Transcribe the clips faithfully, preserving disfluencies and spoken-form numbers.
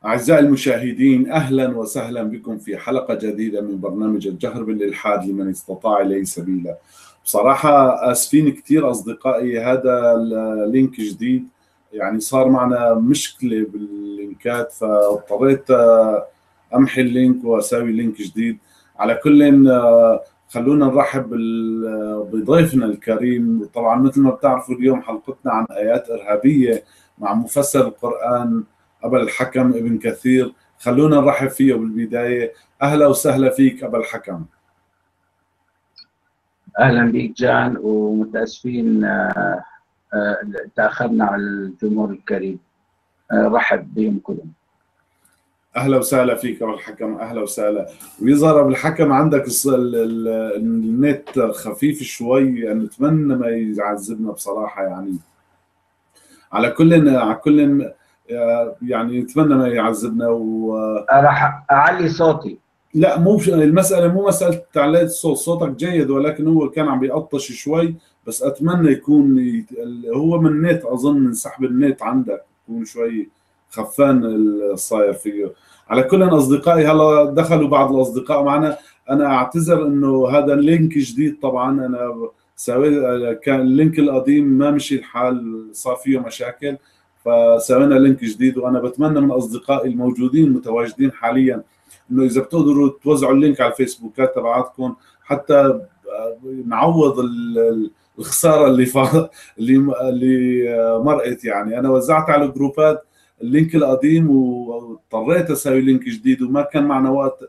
أعزائي المشاهدين، أهلا وسهلا بكم في حلقة جديدة من برنامج الجهر بالإلحاد لمن استطاع إليه سبيلا. بصراحة آسفين كثير أصدقائي، هذا اللينك جديد، يعني صار معنا مشكلة باللينكات، فاضطريت أمحي اللينك وأسوي لينك جديد. على كل، خلونا نرحب بضيفنا الكريم. طبعا مثل ما بتعرفوا اليوم حلقتنا عن آيات إرهابية مع مفسر القرآن أبا الحكم ابن كثير. خلونا نرحب فيه بالبداية. أهلا وسهلا فيك أبا الحكم. اهلا بك جان، ومتاسفين آه، آه، تاخرنا على الجمهور الكريم. آه، رحب بهم كلهم. اهلا وسهلا فيك ابو الحكم، اهلا وسهلا. ويظهر ابو الحكم عندك الص- ال- ال- النت خفيف شوي، يعني نتمنى ما يعذبنا بصراحه. يعني على كل على كل آه، يعني نتمنى ما يعذبنا و آه، راح اعلي صوتي. لا، مو بش- المساله مو مساله تعليق الصوت، صوتك جيد، ولكن هو كان عم بيقطش شوي. بس اتمنى يكون يت- ال- هو من النت، اظن من سحب النت عندك يكون شوي خفان الصاير فيه. على كل اصدقائي، هلا دخلوا بعض الاصدقاء معنا. انا اعتذر انه هذا اللينك جديد، طبعا انا سويت، كان اللينك القديم ما مشي الحال، صار فيه مشاكل، فسوينا لينك جديد. وانا بتمنى من اصدقائي الموجودين المتواجدين حاليا انه اذا بتقدروا توزعوا اللينك على الفيسبوكات تبعاتكم، حتى نعوض الخساره اللي فا... اللي اللي مرقت. يعني انا وزعت على الجروبات اللينك القديم، واضطريت اسوي لينك جديد، وما كان معنا وقت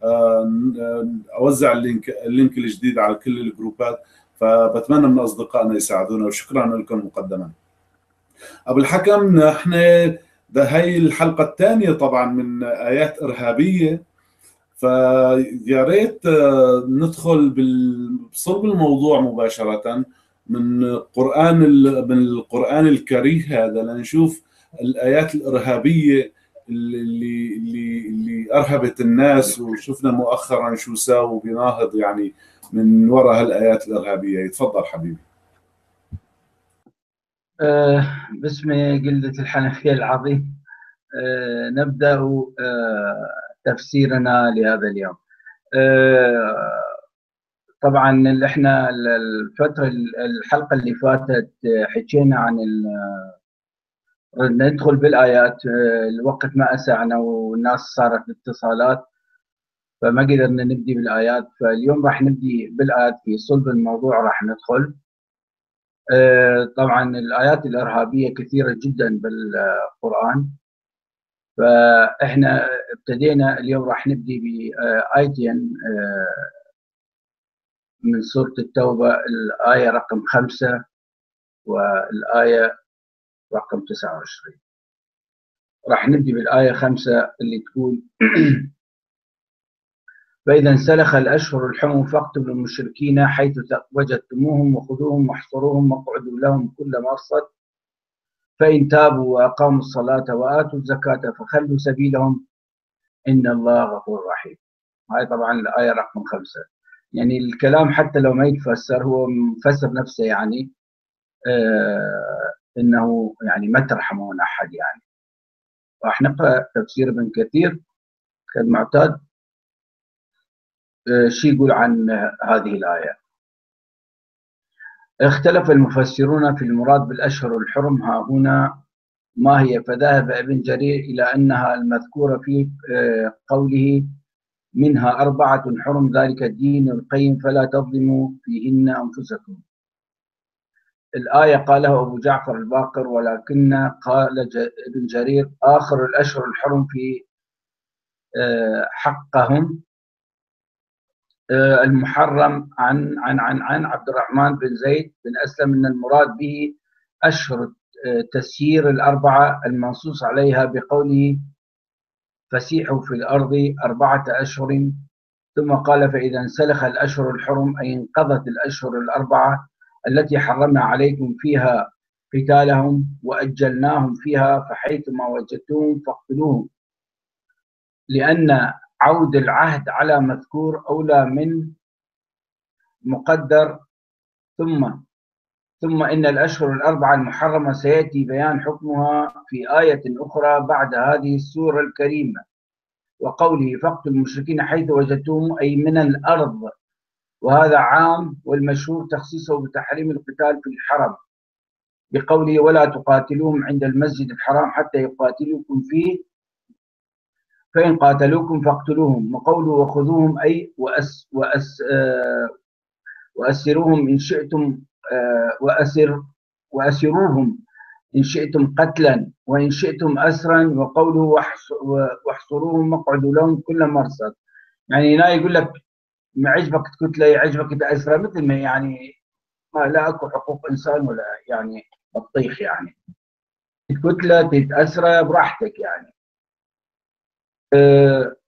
اوزع اللينك اللينك الجديد على كل الجروبات. فبتمنى من اصدقائنا يساعدونا، وشكرا لكم مقدما. ابو الحكم، نحن ده هي الحلقه الثانيه طبعا من ايات ارهابيه، فيا ريت آه، ندخل بصلب الموضوع مباشرة من قرآن من القرآن الكريه هذا، لنشوف الآيات الإرهابية اللي اللي اللي أرهبت الناس، وشفنا مؤخرا شو ساووا بناهض يعني من وراء هالآيات الإرهابية. يتفضل حبيبي. آه، باسم جلدة الحنفية العظيم. آه، نبدأ آه، تفسيرنا لهذا اليوم. آه، طبعا اللي احنا الفترة الحلقة اللي فاتت آه، حكينا عن ندخل بالآيات. آه، الوقت ما أسعنا والناس صارت باتصالات، فما قدرنا نبدي بالآيات. فاليوم راح نبدي بالآيات، في صلب الموضوع راح ندخل. آه، طبعا الآيات الإرهابية كثيرة جدا بالقرآن، فإحنا ابتدينا اليوم راح نبدي بآيتين آه، من سورة التوبة، الآية رقم خمسة والآية رقم تسعة وعشرين. راح نبدي بالآية خمسة اللي تقول: فإذا انسلخ الأشهر الحرم فاقتلوا المشركين حيث وجدتموهم وخذوهم واحصروهم واقعدوا لهم كل مرصد، فإن تابوا وأقاموا الصلاة وآتوا الزكاة فخلوا سبيلهم إن الله غفور رحيم. هاي طبعا الآية رقم خمسة. يعني الكلام حتى لو ما يتفسر، هو مفسر نفسه، يعني آه إنه يعني ما ترحمون أحد. يعني راح نقرأ تفسير ابن كثير كالمعتاد. آه شو يقول عن هذه الآية؟ اختلف المفسرون في المراد بالأشهر الحرم ها هنا ما هي، فذهب ابن جرير إلى أنها المذكورة في قوله منها أربعة حرم ذلك الدين القيم فلا تظلموا فيهن أنفسكم. الآية قاله أبو جعفر الباقر، ولكن قال ابن جرير آخر الأشهر الحرم في حقهم المحرم. عن عن عن عن عبد الرحمن بن زيد بن أسلم أن المراد به أشهر تسيير الأربعة المنصوص عليها بقوله فسيحوا في الأرض أربعة أشهر. ثم قال فإذا انسلخ الأشهر الحرم أي انقضت الأشهر الأربعة التي حرمنا عليكم فيها قتالهم وأجلناهم فيها فحيثما وجدتوهم فاقتلوهم، لأن عود العهد على مذكور أولى من مقدر. ثم ثم إن الأشهر الأربعة المحرمة سيأتي بيان حكمها في آية أخرى بعد هذه السورة الكريمة، وقوله فاقتلوا المشركين حيث وجدتموهم أي من الأرض، وهذا عام، والمشهور تخصيصه بتحريم القتال في الحرم بقوله ولا تقاتلوهم عند المسجد الحرام حتى يقاتلوكم فيه فإن قاتلوكم فاقتلوهم، وقوله وخذوهم أي وأس وأس آه وأسروهم إن شئتم آه وأسر وأسروهم إن شئتم قتلا وإن شئتم أسرا، وقوله واحصروهم واقعدوا لهم كل مرصد. يعني هنا يقول لك ما عجبك تقتله يعجبك تأسره، مثل ما يعني ما لا أكو حقوق إنسان ولا يعني بطيخ، يعني تقتله تتأسره براحتك يعني. أه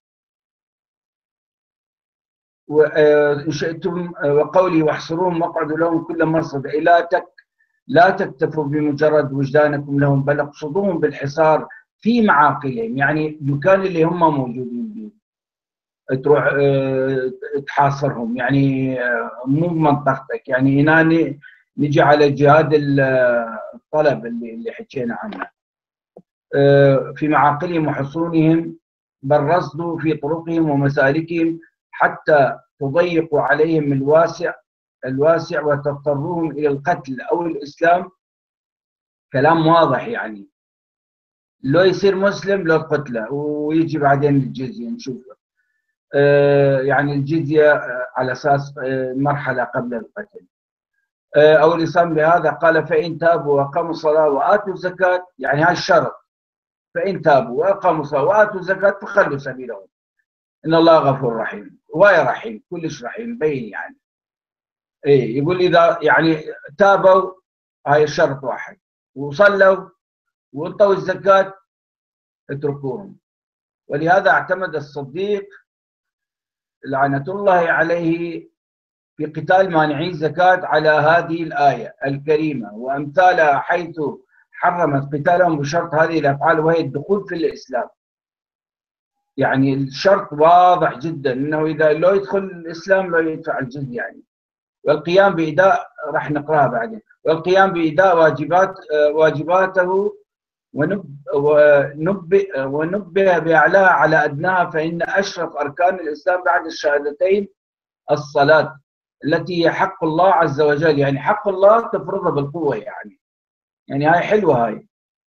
وإن شئتم وقولي واحصروهم واقعدوا لهم كل مرصد، لا تك لا تكتفوا بمجرد وجدانكم لهم بل اقصدوهم بالحصار في معاقلهم، يعني المكان اللي هم موجودين فيه تروح أه تحاصرهم، يعني مو بمنطقتك. يعني هنا نجي على جهاد الطلب اللي اللي حكينا عنه. أه في معاقلهم وحصونهم بل رصدوا في طرقهم ومسالكهم حتى تضيقوا عليهم الواسع الواسع وتضطروهم إلى القتل أو الإسلام. كلام واضح، يعني لو يصير مسلم لو قتله ويجي بعدين الجزية نشوفه. آه يعني الجزية آه على أساس آه مرحلة قبل القتل. آه أو الإسلام بهذا قال فإن تابوا وأقاموا الصلاة وآتوا الزكاة، يعني هذا الشرط، فإن تابوا وأقاموا الصلاة وآتوا الزكاة فخلوا سبيلهم إن الله غفور رحيم. ويا رحيم كلش رحيم بين يعني. إيه يقول إذا يعني تابوا هاي شرط واحد وصلوا وانطوا الزكاة اتركوهم. ولهذا اعتمد الصديق لعنة الله عليه في قتال مانعي الزكاة على هذه الآية الكريمة وأمثالها، حيث حرمت قتالهم بشرط هذه الأفعال وهي الدخول في الإسلام. يعني الشرط واضح جدا أنه إذا لو يدخل الإسلام لو يدفع الجزية يعني. والقيام بإداء راح نقراها بعدين، والقيام بإداء واجبات واجباته ونبه ونبه بأعلاها على أدناها، فإن أشرف أركان الإسلام بعد الشهادتين الصلاة التي هي حق الله عز وجل، يعني حق الله تفرضها بالقوة يعني. يعني هاي حلوة هاي.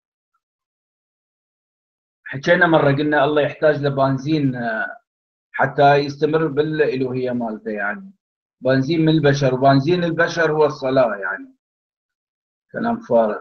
حكينا مرة قلنا الله يحتاج لبنزين حتى يستمر بالإلوهية مالته، يعني بنزين من البشر، وبنزين البشر هو الصلاة، يعني كلام فارغ.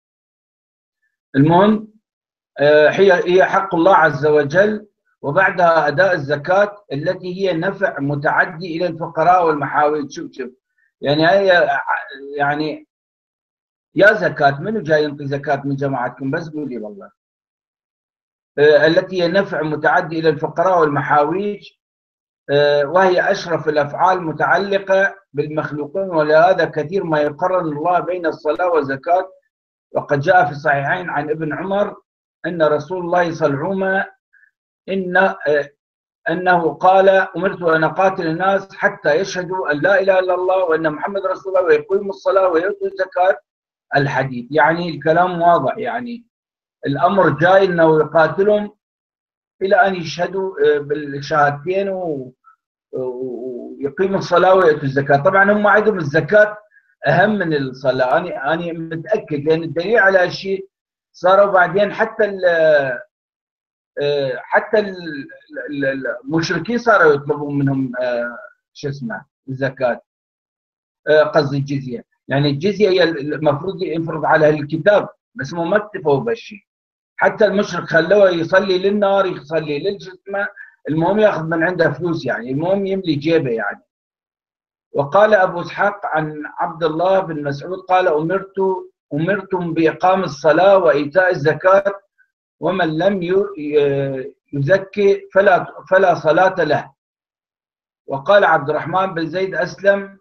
المهم هي هي حق الله عز وجل، وبعدها أداء الزكاة التي هي نفع متعدي إلى الفقراء والمحاويج. شوف شوف يعني هي يعني يا زكاة منو جاي ينطي زكاة من جماعتكم؟ بس قولي والله. التي هي نفع متعدي إلى الفقراء والمحاويج، وهي أشرف الأفعال متعلقة بالمخلوقين، ولهذا كثير ما يقرن الله بين الصلاة والزكاة. وقد جاء في الصحيحين عن ابن عمر أن رسول الله صلى الله عليه وسلم إن أنه قال أمرت أن أقاتل الناس حتى يشهدوا أن لا إله إلا الله وأن محمد رسول الله ويقيموا الصلاة ويؤتوا الزكاة. الحديث يعني الكلام واضح، يعني الأمر جاي أنه يقاتلهم إلى أن يشهدوا بالشهادتين ويقيموا الصلاة ويؤتوا الزكاة. طبعا هم عندهم الزكاة أهم من الصلاة، أنا أنا متأكد، لأن الدليل على هالشيء صاروا بعدين حتى ال حتى المشركين صاروا يطلبون منهم شو اسمه الزكاة، قصدي الجزية. يعني الجزية هي المفروض ينفرض على الكتاب، بس هم ما اكتفوا بهالشيء. حتى المشرك خلوه يصلي للنار يصلي للجسمة، المهم ياخذ من عنده فلوس، يعني المهم يملي جيبه يعني. وقال أبو إسحاق عن عبد الله بن مسعود قال أمرت أمرتم بإقام الصلاة وإيتاء الزكاة ومن لم يزكي فلا فلا صلاة له. وقال عبد الرحمن بن زيد أسلم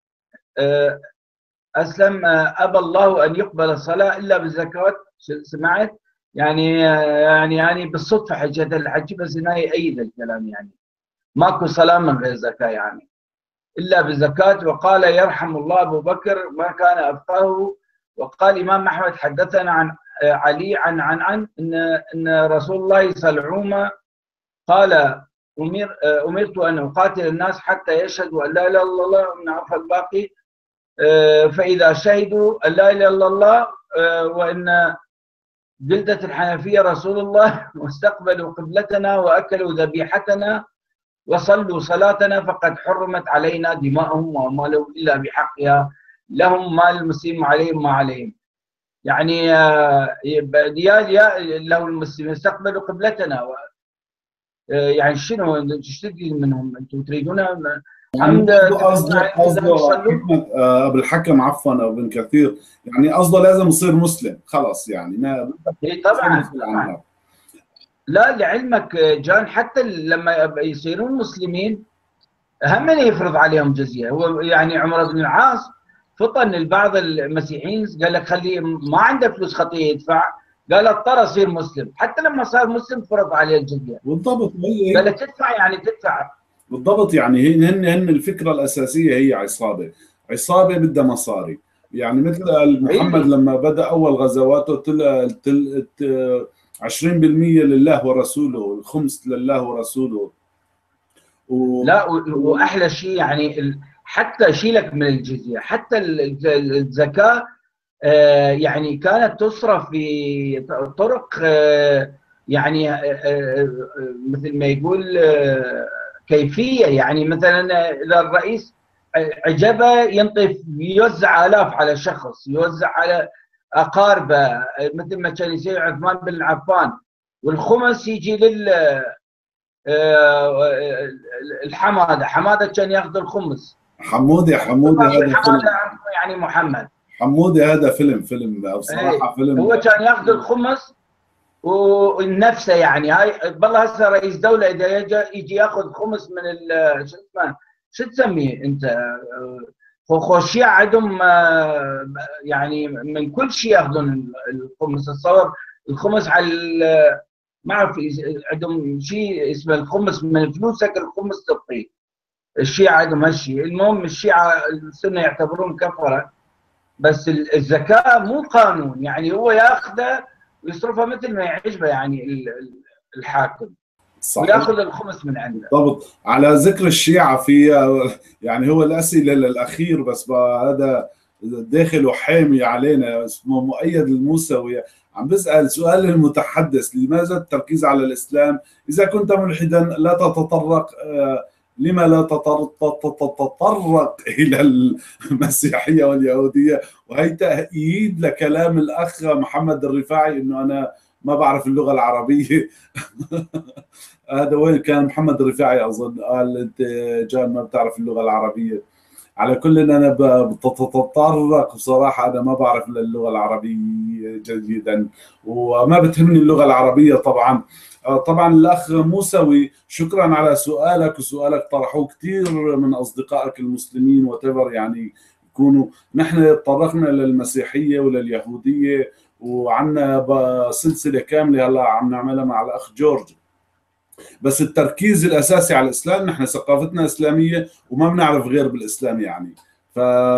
أسلم أبى الله أن يقبل الصلاة إلا بالزكاة. سمعت؟ يعني يعني يعني بالصدفة حجة الحج، بس هنا يأيد الكلام، يعني ماكو صلاة من غير زكاة يعني. إلا بزكاة. وقال يرحم الله أبو بكر ما كان أفقهه. وقال الإمام أحمد حدثنا عن علي عن عن عن إن إن رسول الله صلى الله عليه وسلم قال أمر أمرت أن أقاتل الناس حتى يشهدوا أن لا إله إلا الله وأن عرف الباقي، فإذا شهدوا أن لا إله إلا الله وإن جلدة الحنفية رسول الله واستقبلوا قبلتنا وأكلوا ذبيحتنا وصلوا صلاتنا فقد حرمت علينا دماءهم وأموالهم إلا بحقها، لهم مال المسلم عليهم ما عليهم. يعني يا يا لو المسلمين استقبلوا قبلتنا يعني شنو ايش تريد منهم؟ انتم تريدون يعني قصده قصده حكمة ابو الحكم عفوا او ابن كثير، يعني قصده لازم يصير مسلم خلص يعني ما طبعا طبعا. لا لعلمك جان حتى لما يصيرون مسلمين هم من يفرض عليهم جزيه. هو يعني عمر بن العاص فطن البعض المسيحيين قال لك خليه ما عنده فلوس خطيه يدفع، قال اضطر اصير مسلم، حتى لما صار مسلم فرض عليه الجزيه. بالضبط. قال لك تدفع يعني تدفع بالضبط. يعني هن هن الفكره الاساسيه هي عصابه، عصابه بدها مصاري. يعني مثل محمد لما بدا اول غزواته تل تل عشرين بالمئة لله ورسوله، الخمس لله ورسوله. و... لا واحلى شيء يعني حتى شيلك من الجزيه، حتى الزكاه يعني كانت تصرف في طرق يعني مثل ما يقول كيفيه. يعني مثلا اذا الرئيس عجبه ينطي يوزع الاف على شخص، يوزع على اقاربه مثل ما كان يسوي عثمان بن عفان، والخمس يجي لل الحماده، حماده كان ياخذ الخمس. حمودي حمودي هذا حماده يعني محمد حمودي هذا فيلم فيلم بصراحه ايه. فيلم. هو كان ياخذ الخمس ونفسه يعني هاي بالله هسه رئيس دوله اذا يجي يجي ياخذ خمس من شو اسمه شو تسميه انت خو الشيعة عندهم يعني من كل شيء ياخذون الخمس. الصور الخمس على ما اعرف عندهم شيء اسمه الخمس من فلوسك الخمس تعطيه. الشيعة عندهم هالشيء. المهم الشيعة السنة يعتبرون كفرة، بس الزكاة مو قانون، يعني هو ياخذه ويصرفها مثل ما يعجبه يعني الحاكم. صحيح. وياخذ الخمس من عنده. بالضبط. على ذكر الشيعة في يعني هو الأسئلة الأخير بس هذا داخل وحامي علينا اسمه مؤيد الموسوي عم بسأل سؤال المتحدث: لماذا التركيز على الإسلام؟ إذا كنت ملحدا لا تتطرق لما لا تتطرق إلى المسيحية واليهودية؟ وهي تأييد لكلام الأخ محمد الرفاعي إنه أنا ما بعرف اللغة العربية. هذا وين كان محمد الرفاعي أظن قال أنت جان ما بتعرف اللغة العربية. على كل أنا بتطرق بصراحة، أنا ما بعرف اللغة العربية جيدا وما بتهمني اللغة العربية طبعا. طبعا الأخ موسوي شكرا على سؤالك، وسؤالك طرحوه كثير من أصدقائك المسلمين وتبر يعني يكونوا. نحن تطرقنا للمسيحية ولليهودية وعنا سلسلة كاملة هلا عم نعملها مع الأخ جورج، بس التركيز الأساسي على الإسلام. نحن ثقافتنا إسلامية وما بنعرف غير بالإسلام يعني، ف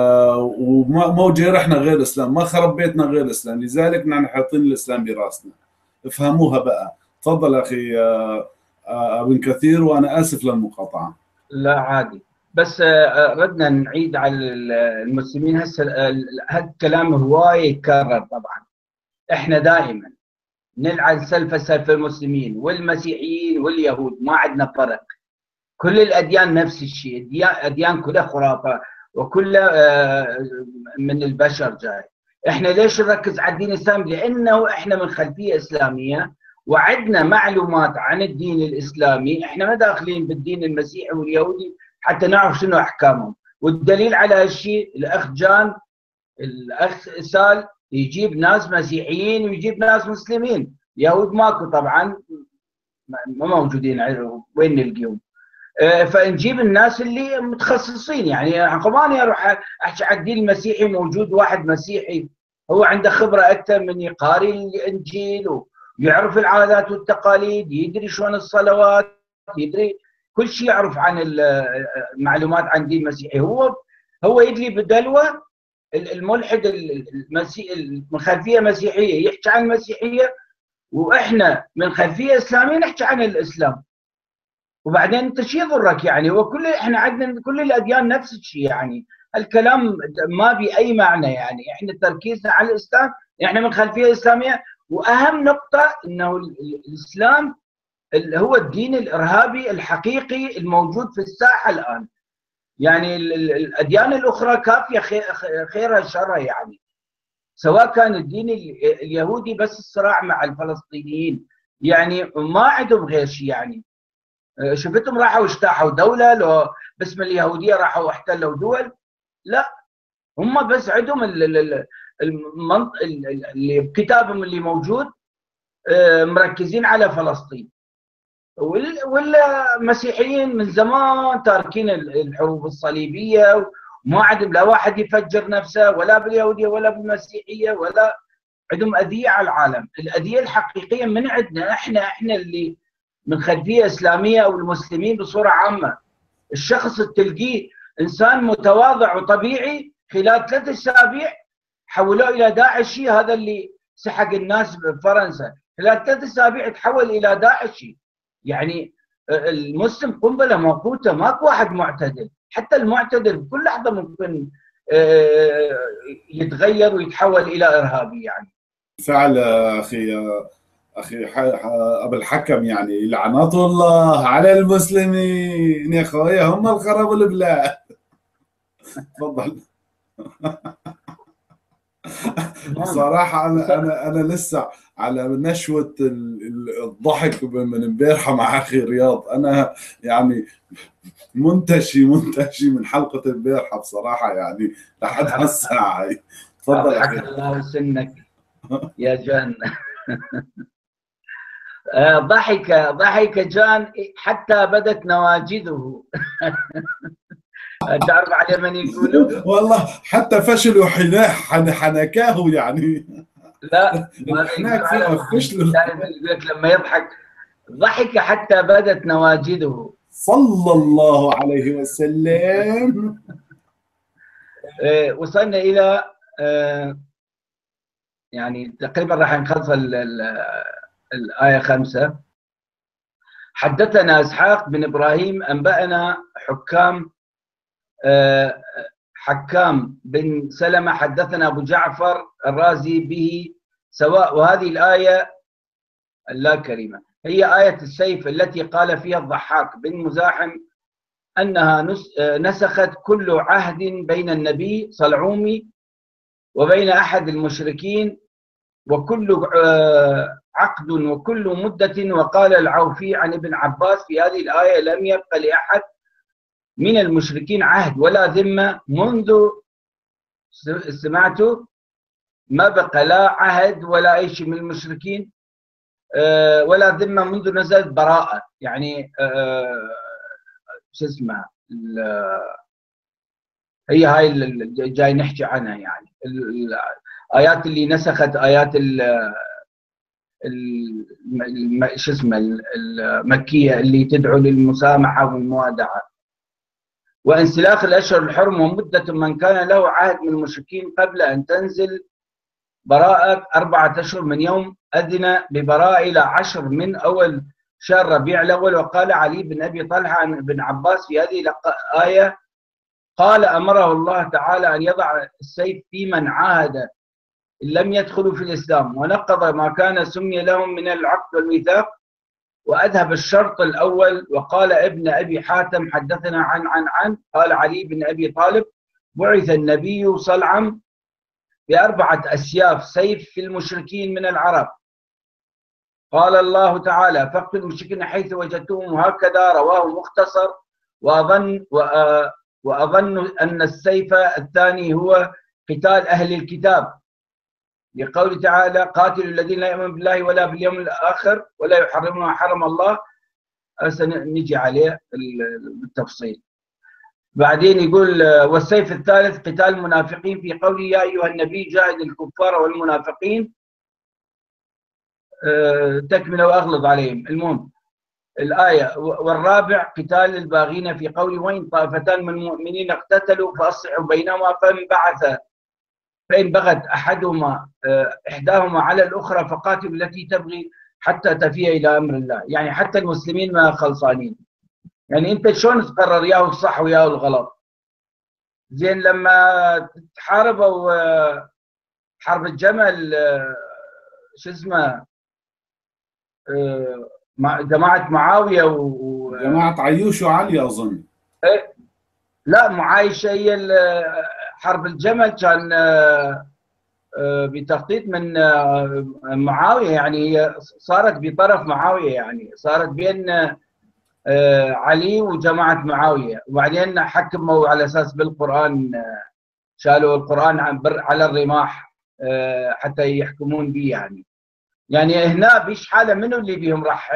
وما جرحنا غير الإسلام، ما خرب بيتنا غير الإسلام، لذلك نحن حاطين الإسلام براسنا. افهموها بقى. تفضل أخي ابن كثير وأنا آسف للمقاطعة. لا عادي، بس ردنا نعيد على المسلمين. هسه هذا الكلام هواية يتكرر طبعا. احنا دائما نلعن سلف سلف المسلمين والمسيحيين واليهود، ما عندنا فرق. كل الأديان نفس الشيء، الأديان كلها خرافة وكلها من البشر جاي. احنا ليش نركز على الدين الإسلامي؟ لأنه احنا من خلفية إسلامية وعندنا معلومات عن الدين الإسلامي. احنا ما داخلين بالدين المسيحي واليهودي حتى نعرف شنو أحكامهم. والدليل على هالشيء الأخ جان الأخ سال يجيب ناس مسيحيين ويجيب ناس مسلمين. يهود ماكو طبعا، ما موجودين، وين نلقيهم؟ فنجيب الناس اللي متخصصين. يعني عقباني اروح احكي على الدين المسيحي موجود واحد مسيحي هو عنده خبره اكثر من يقاري الانجيل ويعرف العادات والتقاليد، يدري شلون الصلوات، يدري كل شيء يعرف عن المعلومات عن دين المسيحيه. هو هو يدلي بدلوه الملحد المسيحي من خلفيه مسيحيه يحكي عن المسيحيه، واحنا من خلفيه اسلاميه نحكي عن الاسلام. وبعدين انت شو يضرك يعني؟ هو كل احنا عندنا كل الاديان نفس الشيء يعني. الكلام ما بي اي معنى يعني. احنا تركيزنا على الاسلام، احنا من خلفيه اسلاميه. واهم نقطه انه الاسلام هو الدين الارهابي الحقيقي الموجود في الساحه الان. يعني الاديان الاخرى كافيه خيرها شرها يعني، سواء كان الدين اليهودي بس الصراع مع الفلسطينيين، يعني ما عندهم غير شيء يعني. شفتهم راحوا اجتاحوا دوله، لو باسم اليهوديه راحوا احتلوا دول؟ لا، هم بس عندهم المنطق اللي بكتابهم اللي موجود مركزين على فلسطين. والمسيحيين من زمان تاركين الحروب الصليبيه، وما عندهم لا واحد يفجر نفسه ولا باليهوديه ولا بالمسيحيه، ولا عندهم اذيه على العالم. الاذيه الحقيقيه من عندنا احنا، احنا اللي من خلفيه اسلاميه او المسلمين بصوره عامه. الشخص تلقيه انسان متواضع وطبيعي، خلال ثلاث اسابيع حولوه الى داعشي. هذا اللي سحق الناس بفرنسا، خلال ثلاث اسابيع تحول الى داعشي. يعني المسلم قنبله موقوته، ماكو واحد معتدل. حتى المعتدل بكل لحظه ممكن يتغير ويتحول الى ارهابي يعني. فعل اخي اخي ابو الحكم، يعني لعنات الله على المسلمين يا اخويا، هم اللي خربوا البلاد. تفضل. بصراحة أنا أنا أنا لسه على نشوة الضحك من امبارحة مع أخي رياض. أنا يعني منتشي منتشي من حلقة امبارحة بصراحة، يعني لحد هالساعة هاي. تفضل أخي. الله سنك يا جان. ضحك ضحك جان حتى بدت نواجذه. تعرف على من يقولوا؟ والله حتى فشل وحناه حنكاه يعني. لا الحناك فيه فشل. لما يضحك ضحك حتى بدت نواجذه صلى الله عليه وسلم. وصلنا إلى يعني تقريبا راح نخلص الآية خمسة. حدثنا إسحاق بن إبراهيم أنبأنا حكام حكام بن سلمة حدثنا أبو جعفر الرازي به سواء. وهذه الآية اللا كريمة هي آية السيف التي قال فيها الضحاك بن مزاحم أنها نسخت كل عهد بين النبي صلعومي وبين أحد المشركين، وكل عقد وكل مدة. وقال العوفي عن ابن عباس في هذه الآية لم يبق لأحد من المشركين عهد ولا ذمة منذ سمعتوا، ما بقى لا عهد ولا أي شيء من المشركين ولا ذمة منذ نزلت براءة. يعني شو اسمها هي هاي اللي جاي نحكي عنها، يعني الآيات اللي نسخت آيات ال شو اسمه المكية اللي تدعو للمسامحة والموادعة. وانسلاخ الأشهر الحرم ومدة من كان له عهد من المشركين قبل أن تنزل براءة أربعة أشهر من يوم أذن ببراءة إلى عشر من أول شهر ربيع الأول. وقال علي بن أبي طلحة عن ابن عباس في هذه الآية قال أمره الله تعالى أن يضع السيف في من عاهد إن لم يدخلوا في الإسلام، ونقض ما كان سمي لهم من العقد والميثاق، وأذهب الشرط الأول. وقال ابن أبي حاتم حدثنا عن عن عن قال علي بن أبي طالب بعث النبي صلعم بأربعة أسياف سيف في المشركين من العرب. قال الله تعالى فاقتلوا المشركين حيث وجدتهم، وهكذا رواه مختصر. وأظن وأظن أن السيف الثاني هو قتال أهل الكتاب، لقوله تعالى قاتلوا الذين لا يؤمنون بالله ولا باليوم الآخر ولا يحرمون ما حرم الله. سنجي عليه بالتفصيل. بعدين يقول والسيف الثالث قتال المنافقين في قوله يا أيها النبي جاهد الكفار والمنافقين تكمل وأغلظ عليهم. المهم الآية والرابع قتال الباغين في قوله وإن طائفتان من المؤمنين اقتتلوا فأصلحوا بينهما فإن بعث فإن بغت أحدهما إحداهما على الأخرى فقاتلوا التي تبغي حتى تفيء إلى أمر الله. يعني حتى المسلمين ما خلصانين، يعني أنت شلون تقرر ياهو الصح وياهو الغلط؟ زين لما تحاربوا حرب الجمل شو اسمه جماعة معاوية و جماعة عيوش وعلي أظن. إيه؟ لا معايشة هي حرب الجمل كان بتخطيط من معاوية، يعني هي صارت بطرف معاوية، يعني صارت بين علي وجماعة معاوية، وبعدين حكموا على أساس بالقرآن، شالوا القرآن على الرماح حتى يحكمون به. يعني يعني هنا بيش حالة منو اللي بيهم راح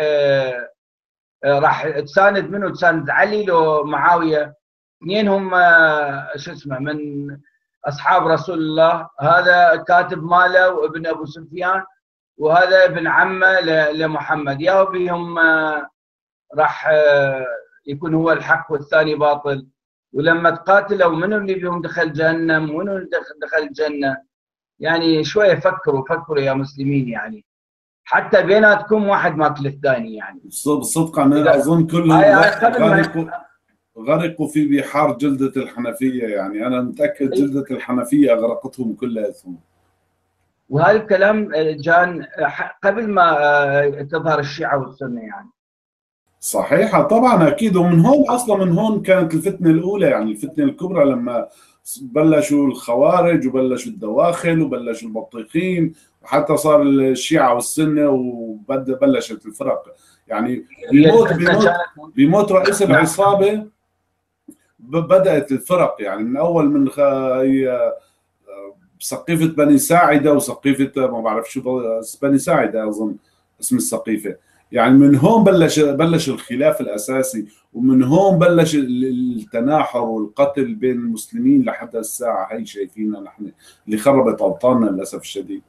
راح تساند منو؟ تساند علي لو معاوية؟ اثنين هم شو اسمه من اصحاب رسول الله، هذا كاتب ماله وابن ابو سفيان، وهذا ابن عمه لمحمد، يا بهم راح يكون هو الحق والثاني باطل. ولما تقاتلوا منو اللي بهم دخل جهنم ومنو اللي دخل الجنه؟ يعني شويه فكروا فكروا يا مسلمين، يعني حتى بيناتكم واحد ماكل الثاني. يعني بالصدق انا اظن كلهم غرقوا غرقوا في بحار جلدة الحنفية، يعني انا متاكد جلدة الحنفية اغرقتهم كلياتهم. وهذا الكلام كان قبل ما تظهر الشيعة والسنة يعني. صحيحة طبعا اكيد، ومن هون اصلا من هون كانت الفتنة الاولى، يعني الفتنة الكبرى لما بلشوا الخوارج وبلشوا الدواخل وبلشوا البطيخين، وحتى صار الشيعة والسنة وبلشت الفرق. يعني بموت بموت بموت رئيس العصابة بدأت الفرق، يعني من أول من سقيفة بني ساعدة وسقيفة ما بعرف شو بني ساعدة أظن اسم السقيفة، يعني من هون بلش بلش الخلاف الأساسي، ومن هون بلش التناحر والقتل بين المسلمين لحد الساعة هي شايفينها نحن اللي خربت أوطاننا للأسف الشديد.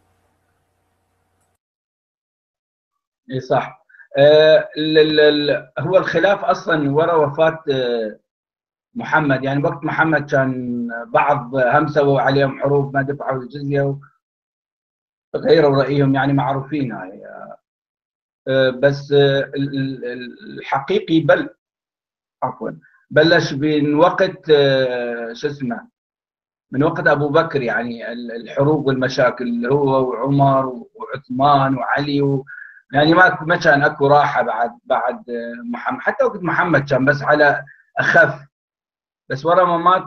اي صح. آه هو الخلاف أصلا وراء وفاة آه محمد، يعني وقت محمد كان بعض هم سووا عليهم حروب ما دفعوا الجزية وغيروا رأيهم، يعني معروفين هاي. بس الحقيقي بل عفوا بلش من وقت شو اسمه من وقت ابو بكر، يعني الحروب والمشاكل اللي هو وعمر وعثمان وعلي و يعني ما ما كان اكو راحه بعد بعد محمد، حتى وقت محمد كان بس على اخف، بس ورا ما مات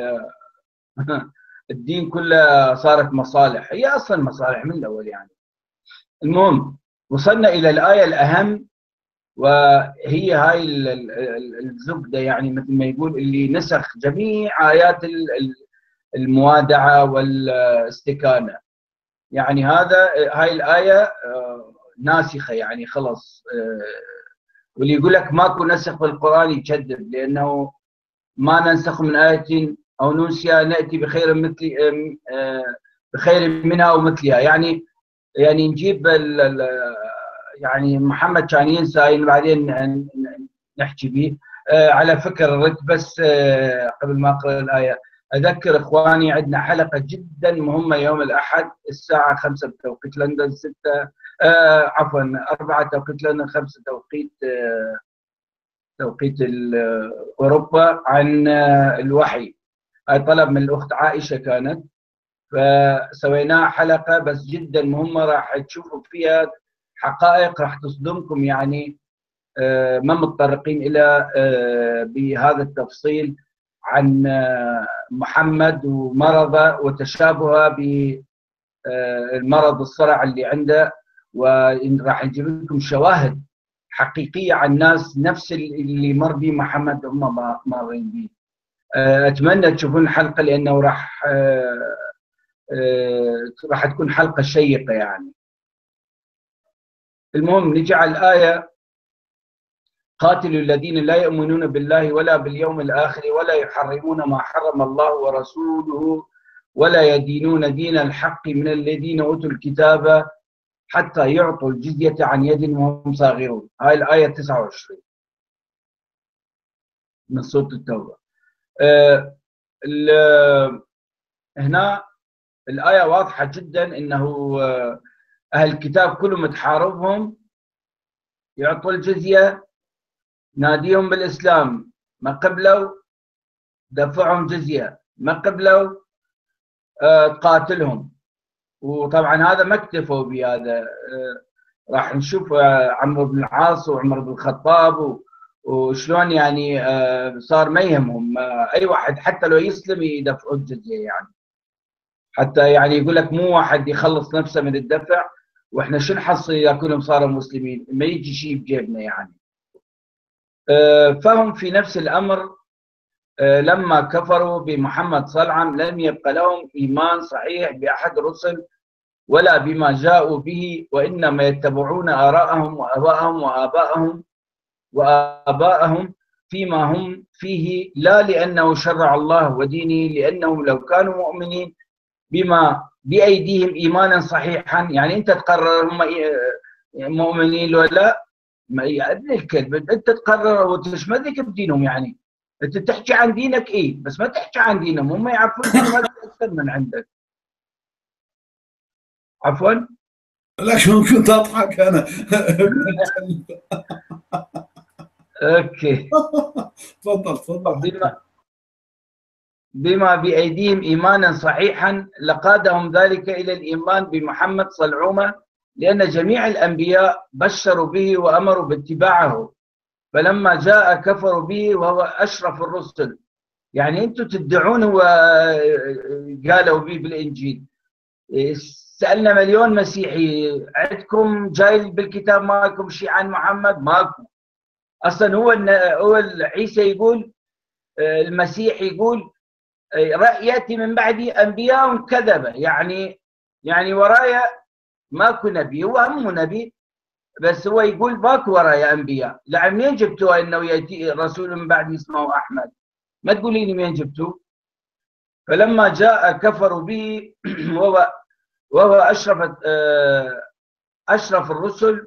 الدين كله صارت مصالح، هي اصلا مصالح من الاول يعني. المهم وصلنا الى الايه الاهم، وهي هاي الزبده، يعني مثل ما يقول اللي نسخ جميع ايات الموادعه والاستكانه. يعني هذا هاي الايه ناسخه، يعني خلص. واللي يقول لك ماكو نسخ في القران يكذب، لانه ما ننسخ من ايه او ننسيها ناتي بخير مثل بخير منها او مثلها. يعني يعني نجيب يعني محمد كان ينسى بعدين نحكي به. على فكره ردت بس قبل ما اقرا الايه اذكر اخواني عندنا حلقه جدا مهمه يوم الاحد الساعه خمسة بتوقيت لندن، ستة آه عفوا أربعة توقيت لندن، خمسة توقيت آه توقيت اوروبا، عن الوحي. هاي طلب من الاخت عائشه كانت، فسويناها حلقه بس جدا مهمه، راح تشوفوا فيها حقائق راح تصدمكم، يعني ما متطرقين الى بهذا التفصيل عن محمد ومرضه وتشابهه بالمرض الصرع اللي عنده، وراح نجيب لكم شواهد حقيقيه عن ناس نفس اللي مر به محمد هم مارين به. اتمنى تشوفون الحلقه لانه راح راح تكون حلقه شيقه يعني. المهم نجي على الايه: قاتلوا الذين لا يؤمنون بالله ولا باليوم الآخر ولا يحرمون ما حرم الله ورسوله ولا يدينون دين الحق من الذين أوتوا الكتاب حتى يعطوا الجزية عن يد وهم صاغرون. هاي الآية تسعة وعشرين من سورة التوبة. أه هنا الآية واضحة جدا أنه أهل الكتاب كلهم تحاربهم يعطوا الجزية، ناديهم بالإسلام، ما قبلوا دفعهم جزية، ما قبلوا أه تقاتلهم. وطبعا هذا ما اكتفوا بهذا، أه راح نشوف أه عمرو بن العاص وعمر بن الخطاب وشلون يعني أه صار ما يهمهم أه أي واحد حتى لو يسلم يدفعوا الجزية، يعني حتى يعني يقول لك مو واحد يخلص نفسه من الدفع واحنا شو نحصل اذا كلهم صاروا مسلمين، ما يجي شيء بجيبنا يعني. أه فهم في نفس الامر أه لما كفروا بمحمد صلى الله عليه وسلم لم يبقى لهم ايمان صحيح باحد الرسل ولا بما جاءوا به، وانما يتبعون اراءهم واباءهم واباءهم واباءهم فيما هم فيه، لا لانه شرع الله ودينه، لانهم لو كانوا مؤمنين بما بأيديهم إيمانا صحيحا. يعني أنت تقرر هم مؤمنين ولا ما يا ابن الكلب، أنت تقرر وتشمذك بدينهم. يعني أنت تحكي عن دينك إيه، بس ما تحكي عن دينهم، هم يعرفون دينهم أكثر من عندك. عفوا لكن كنت أضحك أنا. أوكي. تفضل تفضل. بما بما بأيديهم إيمانا صحيحا لقادهم ذلك إلى الإيمان بمحمد صلعومة، لأن جميع الأنبياء بشروا به وأمروا باتباعه، فلما جاء كفروا به وهو أشرف الرسل. يعني أنتم تدعون هو قالوا به بالإنجيل. سألنا مليون مسيحي عندكم جاي بالكتاب مالكم شيء عن محمد؟ ماكو. أصلا هو هو عيسى يقول، المسيح يقول يأتي من بعدي أنبياء كذبة، يعني يعني ورايا ماكو نبي. هو هم نبي بس هو يقول ماكو ورايا أنبياء. لا منين جبتوا أنه يأتي رسول من بعد اسمه أحمد؟ ما تقولي لي منين جبتوا. فلما جاء كفروا به وهو وهو أشرف أشرف الرسل،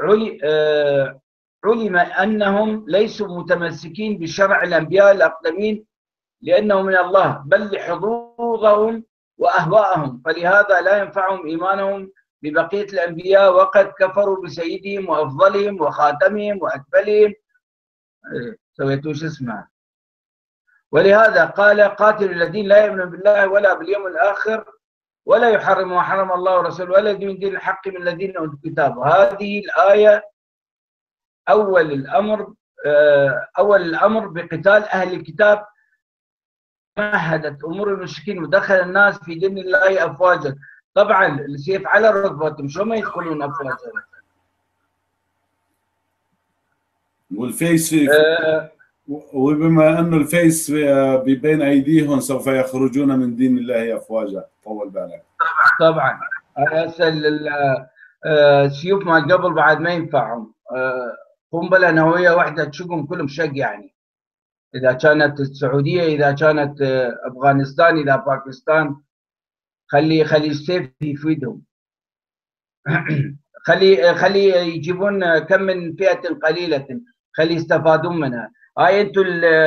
علم أنهم ليسوا متمسكين بشرع الأنبياء الأقدمين لأنه من الله، بل لحظوظهم وأهواءهم، فلهذا لا ينفعهم إيمانهم ببقية الأنبياء، وقد كفروا بسيدهم وأفضلهم وخاتمهم وأكملهم. سويتوا شو اسمه. ولهذا قال قاتلوا الذين لا يؤمنون بالله ولا باليوم الآخر ولا يحرموا ما حرم الله ورسوله ولا من دين الحق من الذين أوتوا الكتاب. هذه الآية أول الأمر أول الأمر بقتال أهل الكتاب، مهدت أمور المشركين ودخل الناس في دين الله أفواجا. طبعا السيف على ركبتهم، شو ما يدخلون أفواجا. والفيس آه وبما أنه الفيس بين أيديهم سوف يخرجون من دين الله أفواجا. طول بالك. طبعا أسأل السيوف مال قبل بعد ما ينفعهم. قنبلة نووية واحدة تشقهم كلهم شق. يعني إذا كانت السعودية، إذا كانت أفغانستان، إذا باكستان، خلي خلي السيف يفيدهم. خلي خلي يجيبون كم من فئة قليلة، خلي يستفادون منها. هاي انتم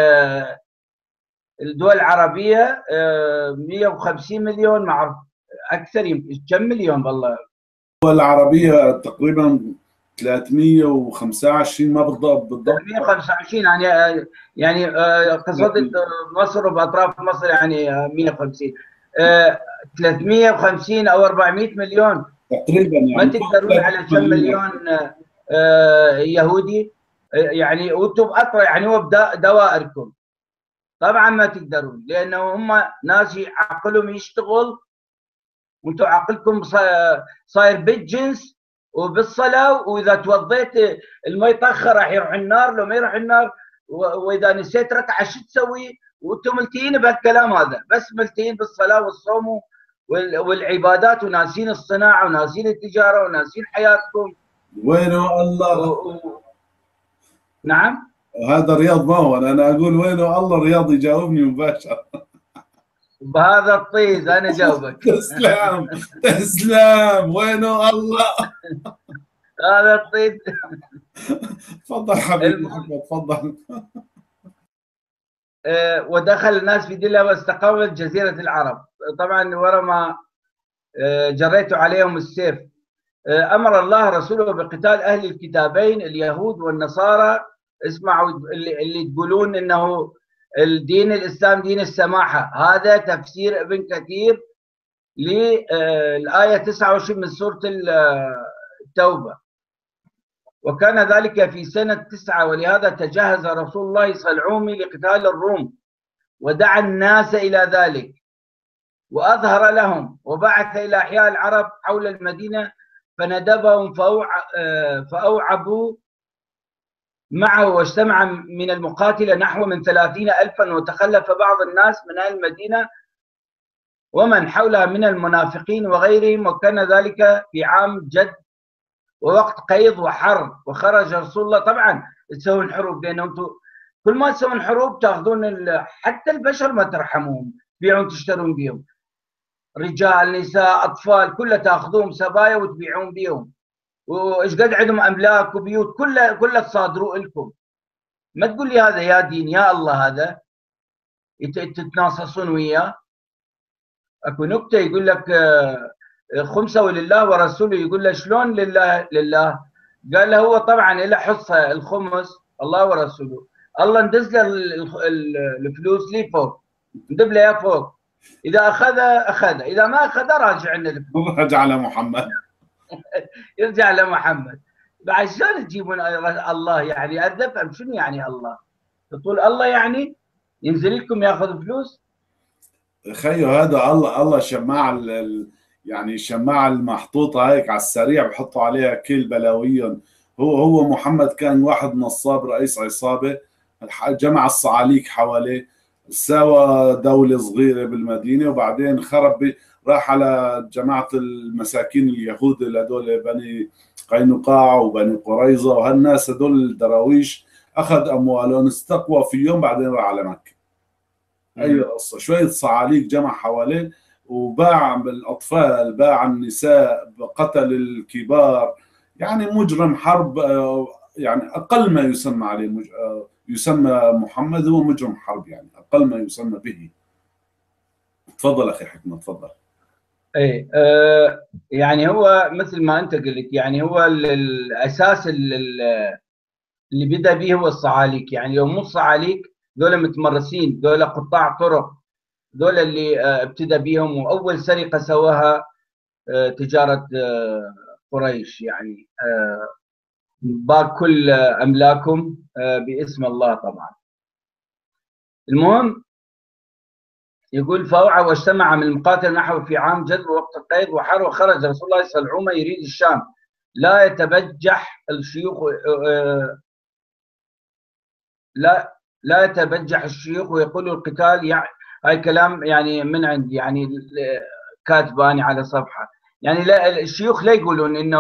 الدول العربية مئة وخمسين مليون، ما اعرف اكثر، كم مليون والله. الدول العربية تقريبا ثلاثمئة وخمسة وعشرين، ما بالضبط بالضبط ثلاثمئة وخمسة وعشرين. يعني يعني قصدت مصر وباطراف مصر يعني مئة وخمسين، ثلاثمئة وخمسين او أربعمئة مليون تقريبا. يعني ما تقدرون على كم مليون يهودي يعني، وانتم اطرى يعني هو بدوائركم. طبعا ما تقدرون، لانه هم ناس عقلهم يشتغل وانتم عقلكم صاير بالجنس وبالصلاه، واذا توضيت الماء يطخر راح يروح النار، لو ما يروح النار، واذا نسيت ركعه شو تسوي؟ وانتم ملتهين بهالكلام هذا، بس ملتهين بالصلاه والصوم والعبادات، وناسين الصناعه وناسين التجاره وناسين حياتكم. وينه الله؟ و... و... نعم. هذا رياض ما هو، انا اقول وينه الله؟ رياض يجاوبني مباشره. بهذا الطيز انا جاوبك. تسلم تسلم، وينه الله. هذا الطيز. تفضل حبيبي الم... محمد، تفضل. آه، ودخل الناس في دينه واستقامت جزيرة العرب. طبعا ورا ما آه، جريت عليهم السيف. آه، أمر الله رسوله بقتال أهل الكتابين اليهود والنصارى. اسمعوا اللي, اللي تقولون إنه الدين الإسلام دين السماحة، هذا تفسير ابن كثير للآية تسعة وعشرين من سورة التوبة. وكان ذلك في سنة تسعة، ولهذا تجهز رسول الله صلعومي لقتال الروم، ودعا الناس إلى ذلك وأظهر لهم، وبعث إلى أحياء العرب حول المدينة فندبهم فأوعبوا معه، واجتمع من المقاتلة نحو من ثلاثين ألفا، وتخلف بعض الناس من أهل المدينة ومن حولها من المنافقين وغيرهم. وكان ذلك في عام جد ووقت قيض وحرب، وخرج رسول الله. طبعا تسوون حروب بينهم، كل ما تسوون حروب تاخذون حتى البشر ما ترحموهم، تبيعون تشترون بيهم، رجال نساء اطفال كلها تاخذوهم سبايا وتبيعون بيهم، وايش قد عندهم املاك وبيوت كلها كلها تصادروا لكم. ما تقول لي هذا يا دين يا الله، هذا تتناصصون وياه. اكو نكته يقول لك خمسه ولله ورسوله، يقول له شلون لله لله؟ قال له هو طبعا له حصه الخمس الله ورسوله، الله ندز له الفلوس لي فوق، ندب له اياه فوق، اذا اخذ اخذ، اذا ما اخذ راجع لنا الفلوس. رجع لمحمد. يرجع لمحمد. بعد شلون تجيبون الله؟ يعني افهم شنو يعني الله؟ تقول الله يعني ينزل لكم ياخذ فلوس؟ خيو هذا الله الله شماعة ال... يعني الشماعة المحطوطة هيك على السريع بحطوا عليها كل بلاويهم. هو هو محمد كان واحد نصاب رئيس عصابة، جمع الصعاليك حواليه، ساوى دولة صغيرة بالمدينة، وبعدين خرب بي... راح على جماعة المساكين اليهود اللي هدول بني قينقاع وبني قريظة وهالناس هدول الدراويش، أخذ أموالهم استقوى فيهم، بعدين راح على مكة. اي قصه، شويه صعاليك جمع حواليه وباع الاطفال، باع النساء، قتل الكبار، يعني مجرم حرب. يعني اقل ما يسمى عليه مج... يسمى محمد هو مجرم حرب، يعني اقل ما يسمى به. تفضل اخي حكمه، تفضل. ايه آه يعني هو مثل ما انت قلت، يعني هو الاساس اللي بدا به هو الصعاليك. يعني لو مو الصعاليك دول متمرسين، دول قطاع طرق، دول اللي آه ابتدى بهم، واول سرقه سواها آه تجاره آه قريش، يعني آه باع كل آه املاكهم آه باسم الله طبعا. المهم يقول فاوعى واجتمع من المقاتل نحو في عام جد ووقت القيد وحر، وخرج رسول الله صلى الله عليه وسلم يريد الشام، لا يتبجح الشيوخ لا لا يتبجح الشيوخ ويقولوا القتال. يعني هاي كلام يعني من عندي، يعني كاتباني على صفحه. يعني لا الشيوخ لا يقولون انه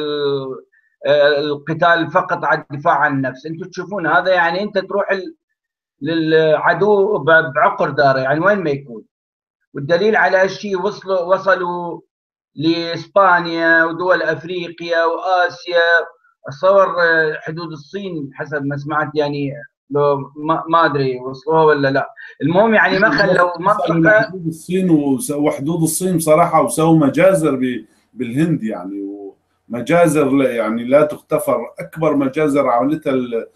القتال فقط على الدفاع عن النفس. انتم تشوفون هذا، يعني انت تروح للعدو بعقر داره، يعني وين ما يكون. والدليل على هالشيء وصلوا وصلوا لاسبانيا ودول افريقيا واسيا، اتصور حدود الصين حسب ما سمعت، يعني لو ما, ما ادري وصلوها ولا لا. المهم يعني ما خلوا منطقه حدود الصين، وحدود الصين بصراحه، وسووا مجازر بالهند، يعني ومجازر يعني لا تغتفر، اكبر مجازر عملتها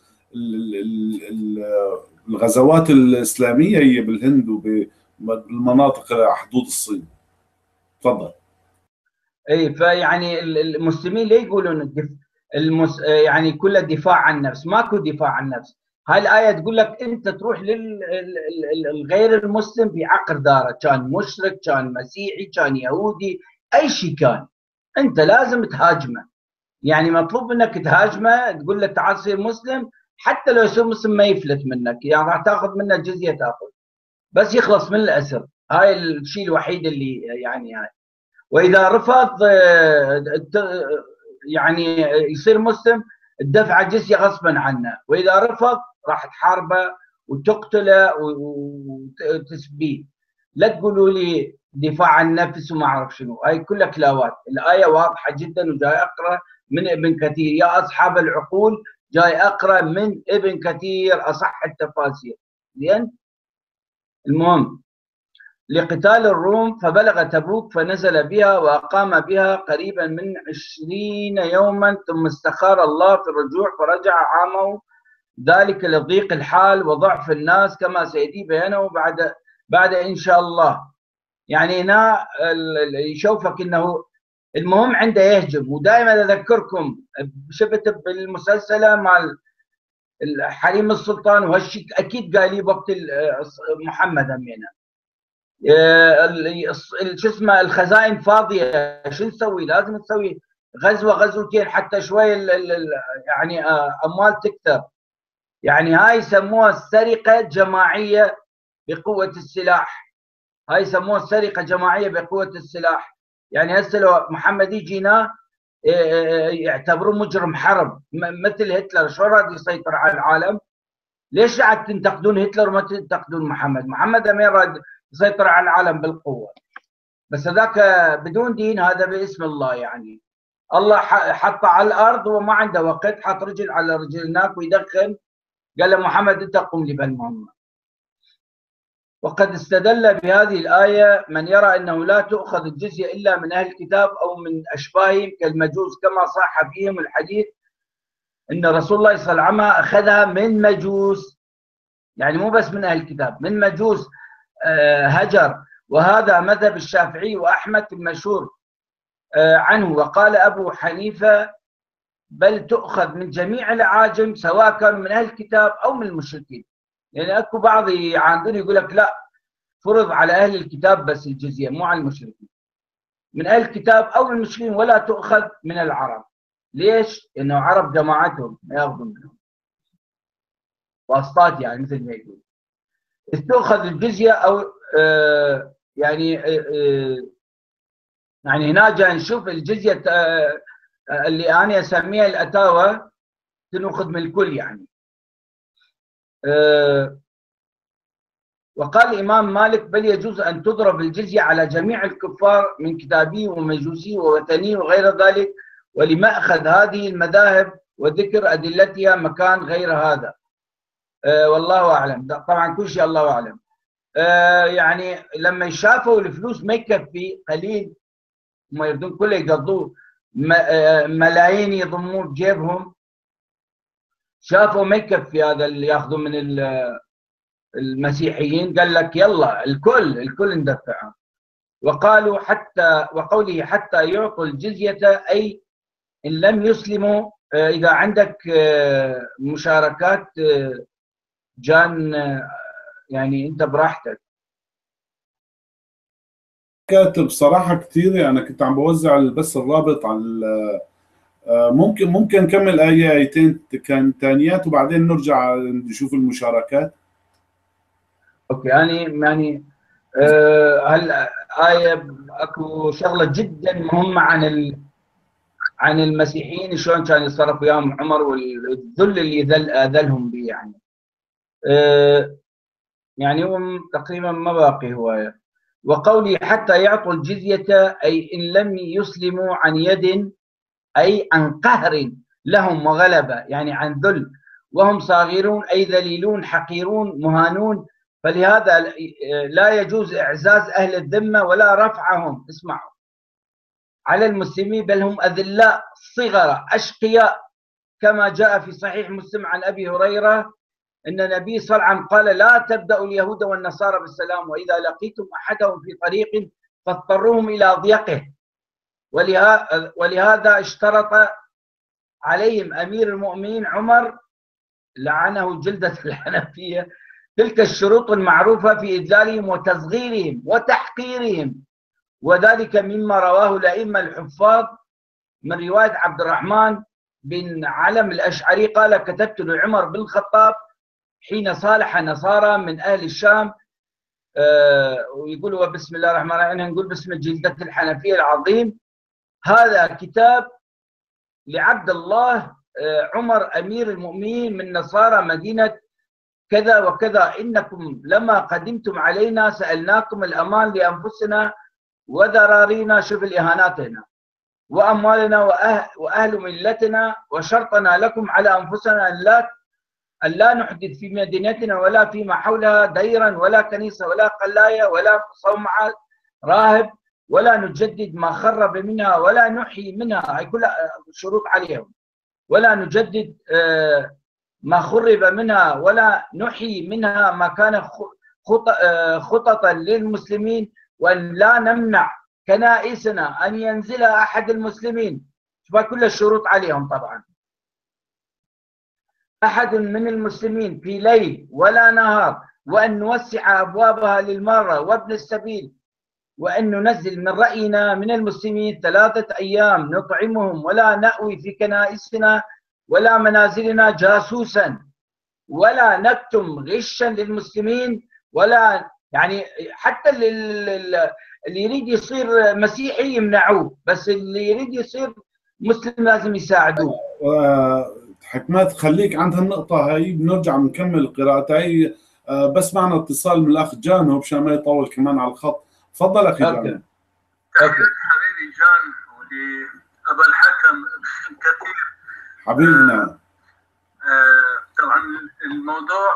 الغزوات الاسلاميه هي بالهند وبالمناطق حدود الصين. تفضل. اي فيعني المسلمين ليه يقولون المس... يعني كله دفاع عن النفس؟ ماكو دفاع عن النفس. هاي الآية تقول لك أنت تروح للغير المسلم بعقر داره، كان مشرك كان مسيحي كان يهودي أي شيء كان، أنت لازم تهاجمه. يعني مطلوب منك تهاجمه، تقول له تعال صير مسلم، حتى لو يصير مسلم ما يفلت منك، يعني راح تاخذ منه الجزية تاخذ، بس يخلص من الأسر. هاي الشيء الوحيد اللي يعني هاي. واذا رفض يعني يصير مسلم الدفع جزية غصبا عنه، واذا رفض راح تحاربه وتقتله وتسبيه. لا تقولوا لي دفاع عن النفس وما اعرف شنو، هاي كلها كلاوات. الايه واضحه جدا، وجاي اقرا من ابن كثير. يا اصحاب العقول، جاي اقرا من ابن كثير اصح التفاسير. زين. المهم، لقتال الروم فبلغ تبوك فنزل بها وأقام بها قريبا من عشرين يوما، ثم استخار الله في الرجوع فرجع عامه، ذلك لضيق الحال وضعف الناس كما سيأتي بيانه بعد بعد إن شاء الله. يعني هنا يشوفك أنه المهم عنده يهجم. ودائما أذكركم شفت بالمسلسلة مع حريم السلطان، وهالشيء أكيد قال لي وقت محمد أمينة، شو اسمه الخزائن فاضيه، شو نسوي؟ لازم نسوي غزوه غزوتين حتى شوي ال ال يعني اموال تكثر. يعني هاي يسموها السرقه جماعيه بقوه السلاح. هاي يسموها السرقه جماعيه بقوه السلاح. يعني هسه لو محمد يجينا يعتبروه مجرم حرب مثل هتلر، شو راد يسيطر على العالم؟ ليش قاعد تنتقدون هتلر وما تنتقدون محمد؟ محمد امين راد يسيطر على العالم بالقوه، بس هذاك بدون دين، هذا باسم الله. يعني الله حطه على الارض وما عنده وقت، حط رجل على رجل هناك ويدخن، قال له محمد انت قم لي بهالمهمه. وقد استدل بهذه الايه من يرى انه لا تؤخذ الجزيه الا من اهل الكتاب او من اشباههم كالمجوس، كما صح فيهم الحديث ان رسول الله صلى الله عليه وسلم اخذها من مجوس، يعني مو بس من اهل الكتاب، من مجوس هجر. وهذا مذهب الشافعي وأحمد المشهور عنه. وقال أبو حنيفة بل تؤخذ من جميع الأعاجم سواء كانوا من أهل الكتاب أو من المشركين. يعني أكو بعض يعاندون يقول لك لا، فرض على أهل الكتاب بس الجزية، مو على المشركين. من أهل الكتاب أو المشركين، ولا تؤخذ من العرب. ليش؟ لأنه عرب جماعتهم ما ياخذون منهم، واسطات يعني مثل ما يقول. تؤخذ الجزية أو آه يعني آه يعني هنا جاي نشوف الجزية آه اللي أنا أسميها الأتاوة تنأخذ من الكل يعني. آه وقال الإمام مالك بل يجوز أن تضرب الجزية على جميع الكفار من كتابي ومجوسي ووثني وغير ذلك، ولمأخذ هذه المذاهب وذكر أدلتها مكان غير هذا. آه والله أعلم. طبعا كل شيء الله أعلم. آه يعني لما شافوا الفلوس ما يكفي، قليل ما يردون كله يقضوه، ملايين يضموه بجيبهم، شافوا ما يكفي هذا اللي ياخذوا من المسيحيين، قال لك يلا الكل الكل ندفعهم. وقالوا حتى وقوله حتى يعطوا الجزية، أي إن لم يسلموا. إذا عندك مشاركات جان يعني أنت براحتك. كاتب صراحة كثير يعني، كنت عم بوزع بس الرابط على ممكن ممكن نكمل آية آيتين كان ثانيات وبعدين نرجع نشوف المشاركات. اوكي. يعني يعني آه هالآية اكو شغلة جدا مهمة عن ال عن المسيحيين، شلون كان يتصرف وياهم عمر والذل اللي ذل اذلهم به يعني. آه يعني هو تقريبا ما باقي هواية. وقولي حتى يعطوا الجزية، أي إن لم يسلموا عن يد، أي عن قهر لهم وغلبة، يعني عن ذل، وهم صاغرون أي ذليلون حقيرون مهانون. فلهذا لا يجوز إعزاز أهل الذمة ولا رفعهم، اسمعوا، على المسلمين، بل هم أذلاء صغر أشقياء، كما جاء في صحيح مسلم عن أبي هريرة أن النبي صلى الله عليه وسلم قال لا تبدأوا اليهود والنصارى بالسلام، وإذا لقيتم أحدهم في طريق فاضطروهم إلى ضيقه. ولهذا اشترط عليهم أمير المؤمنين عمر لعنه جلدة الحنفية تلك الشروط المعروفة في إذلالهم وتصغيرهم وتحقيرهم، وذلك مما رواه الأئمة الحفاظ من رواية عبد الرحمن بن علم الأشعري قال كتبت لعمر بن الخطاب حين صالح نصارى من أهل الشام، آه ويقولوا بسم الله الرحمن الرحيم، نقول باسم جلدة الحنفية العظيم، هذا كتاب لعبد الله آه عمر أمير المؤمنين من نصارى مدينة كذا وكذا، إنكم لما قدمتم علينا سألناكم الأمان لأنفسنا وذرارينا، شوف الإهانات هنا، وأموالنا وأهل, وأهل ملتنا، وشرطنا لكم على أنفسنا أن لا أن لا نحدث في مدينتنا ولا فيما حولها ديرا ولا كنيسة ولا قلاية ولا صومعة راهب، ولا نجدد ما خرب منها ولا نحيي منها، هي كلها شروط عليهم، ولا نجدد ما خرب منها ولا نحيي منها ما كان خططا للمسلمين، وأن لا نمنع كنائسنا أن ينزل أحد المسلمين، كل الشروط عليهم طبعا، أحد من المسلمين في ليل ولا نهار، وأن نوسع أبوابها للمارة وابن السبيل، وأن ننزل من رأينا من المسلمين ثلاثة أيام نطعمهم، ولا نأوي في كنائسنا ولا منازلنا جاسوسا، ولا نكتم غشا للمسلمين، ولا يعني حتى اللي يريد يصير مسيحي يمنعوه، بس اللي يريد يصير مسلم لازم يساعدوه. حكمات خليك عند هالنقطة هاي، بنرجع بنكمل القراءة هاي. بس معنا اتصال من الأخ جانو مشان ما يطول كمان على الخط. تفضل أخي جانو. أوكي. حبيبي جان ولأبا الحكم كثير حبيبنا. آه طبعا الموضوع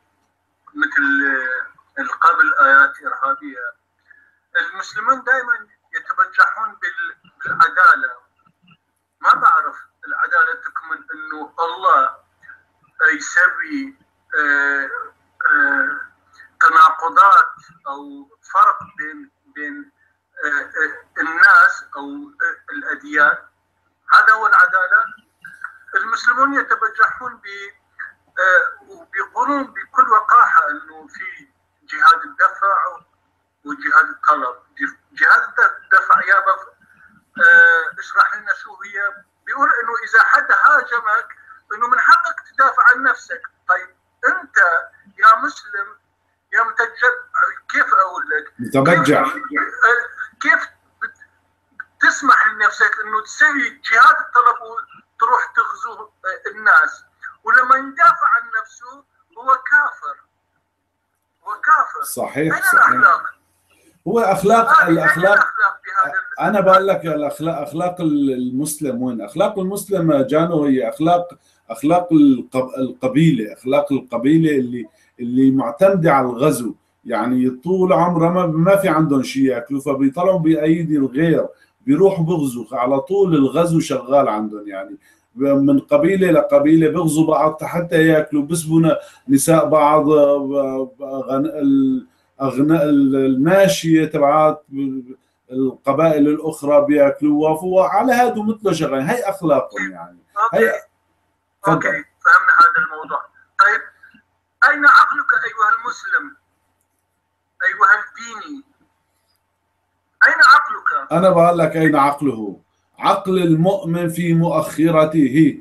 مثل قبل آيات إرهابية، المسلمون دائما يتبجحون بالعدالة. ما بعرف العدالة تكمن انه الله يسوي آه آه تناقضات او فرق بين بين آه الناس او الاديان، هذا هو العدالة. المسلمون يتبجحون ب وبيقولون بكل وقاحة انه في جهاد الدفع وجهاد الطلب. جهاد الدفع يابا اشرح لنا شو هي. بيقول انه اذا حد هاجمك انه من حقك تدافع عن نفسك. طيب انت يا مسلم يا متجب، كيف اقول لك؟ متبجع. كيف تسمح لنفسك انه تسوي جهاد الطلب وتروح تغزو الناس، ولما يدافع عن نفسه هو كافر. هو كافر. صحيح صحيح. الأخلاق؟ هو اخلاق آه الاخلاق انا بقول لك الاخلاق اخلاق المسلم وين؟ اخلاق المسلم جانو هي اخلاق اخلاق القبيله، اخلاق القبيله اللي اللي معتمده على الغزو، يعني طول عمره ما, ما في عندهم شيء ياكلوا، فبيطلعوا بايدي الغير، بيروحوا بيغزوا على طول، الغزو شغال عندهم، يعني من قبيله لقبيله بيغزوا بعض حتى ياكلوا، بيسبوا نساء بعض، اغناء الماشيه تبعات القبائل الاخرى بياكلوها، وعلى هذا مثله شغال. هي اخلاقهم يعني. اوكي هي... اوكي فهمنا هذا الموضوع. طيب اين عقلك ايها المسلم ايها الديني؟ اين عقلك؟ انا بقول لك اين عقله. عقل المؤمن في مؤخرته.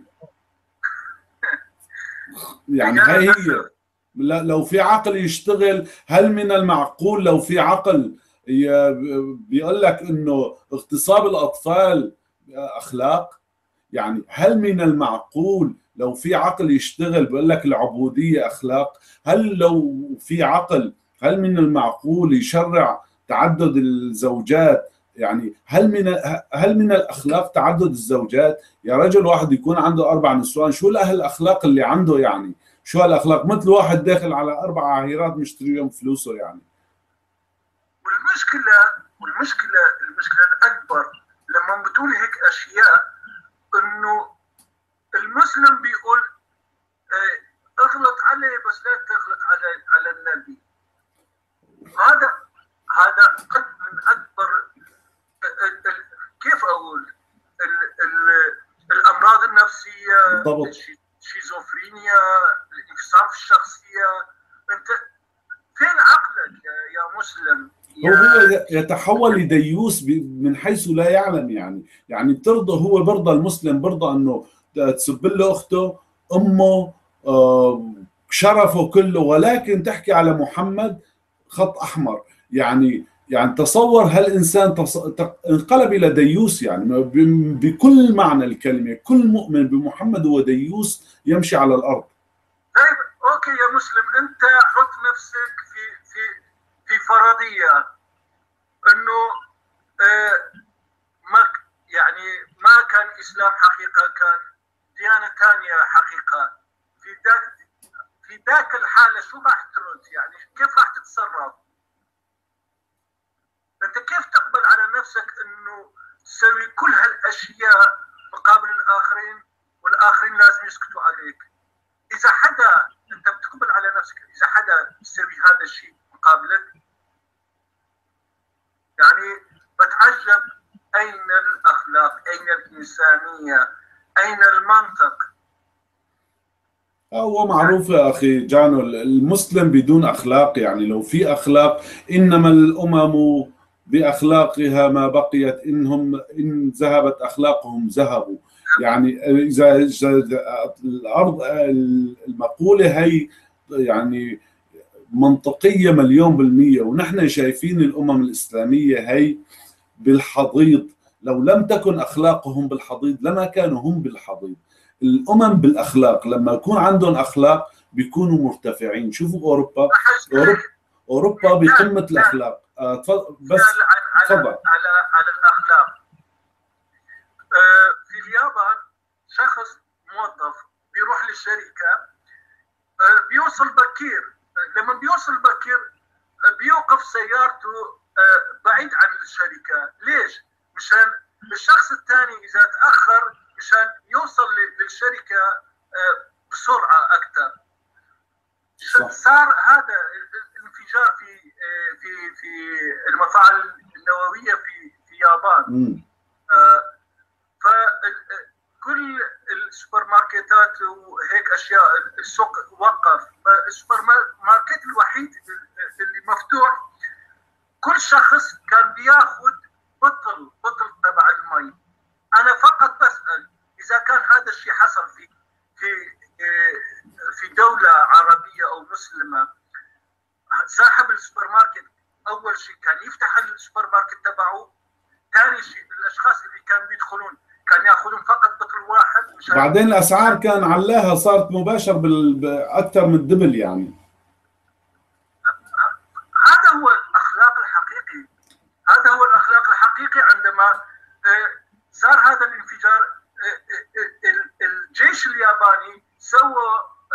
يعني هي هي لو في عقل يشتغل، هل من المعقول لو في عقل بيقول لك انه اغتصاب الاطفال اخلاق؟ يعني هل من المعقول لو في عقل يشتغل بيقول لك العبوديه اخلاق؟ هل لو في عقل هل من المعقول يشرع تعدد الزوجات؟ يعني هل من هل من الاخلاق تعدد الزوجات؟ يا رجل واحد يكون عنده اربع نسوان، شو الاخلاق اللي عنده يعني؟ شو هالاخلاق؟ مثل واحد داخل على اربع عاهرات مشتريهم فلوسه يعني. والمشكله والمشكله المشكله الاكبر لما بتقول هيك اشياء، انه المسلم بيقول اه اغلط عليه بس لا تغلط على على النبي. هذا هذا من اكبر كيف اقول ال ال الامراض النفسيه، بالضبط، الشيزوفرينيا، الانفصام في الشخصيه. انت فين عقلك يا, يا مسلم؟ هو يتحول لديوس من حيث لا يعلم يعني. يعني بترضى هو برضى المسلم برضى انه تسب له اخته، امه، شرفه كله، ولكن تحكي على محمد خط احمر. يعني يعني تصور هالانسان تص... انقلب الى ديوس يعني بكل معنى الكلمه. كل مؤمن بمحمد هو ديوس يمشي على الارض. طيب اوكي اوكي يا مسلم، انت حط نفسك في في في فرضيه انه آه ما يعني ما كان اسلام حقيقه، كان ديانه ثانيه حقيقه. في ذاك في ذاك الحاله شو راح ترد؟ يعني كيف راح تتصرف؟ انت كيف تقبل على نفسك انه تسوي كل هالاشياء مقابل الاخرين والاخرين لازم يسكتوا عليك؟ اذا حدا انت بتقبل على نفسك اذا حدا يسوي هذا الشيء مقابلك، يعني بتعجب اين الاخلاق؟ اين الانسانيه؟ اين المنطق؟ هو معروف يا أخي جانو، المسلم بدون أخلاق، يعني لو في أخلاق إنما الأمم بأخلاقها ما بقيت، إنهم إن ذهبت أخلاقهم ذهبوا. يعني إذا الأرض المقولة هي يعني منطقية مليون بالمية، ونحن شايفين الأمم الإسلامية هي بالحضيض، لو لم تكن أخلاقهم بالحضيض لما كانوا هم بالحضيض. الأمم بالأخلاق لما يكون عندهم أخلاق بيكونوا مرتفعين. شوفوا أوروبا، أوروبا, أوروبا بقمة الأخلاق. آه بس تفضل. على, على على الأخلاق، آه في اليابان شخص موظف بيروح للشركة، آه بيوصل بكير، لما بيوصل بكير آه بيوقف سيارته آه بعيد عن الشركة. ليش؟ مشان الشخص الثاني إذا تأخر مشان يوصل للشركة بسرعة أكثر. صار هذا الانفجار في في في المفاعل النووية في في اليابان. فكل السوبر ماركتات وهيك أشياء السوق وقف. السوبر ماركت الوحيد اللي مفتوح كل شخص كان بياخذ بطل بطل تبع المي. أنا فقط بسأل إذا كان هذا الشيء حصل في في في دولة عربية أو مسلمة، صاحب السوبر ماركت أول شيء كان يفتح السوبر ماركت تبعه، ثاني شيء الأشخاص اللي كانوا بيدخلون كان يأخذون فقط بطل واحد. بعدين الأسعار كان علاها صارت مباشر بأكثر من دبل. يعني هذا هو الأخلاق الحقيقي، هذا هو الأخلاق الحقيقي. عندما صار هذا الانفجار الجيش الياباني سوى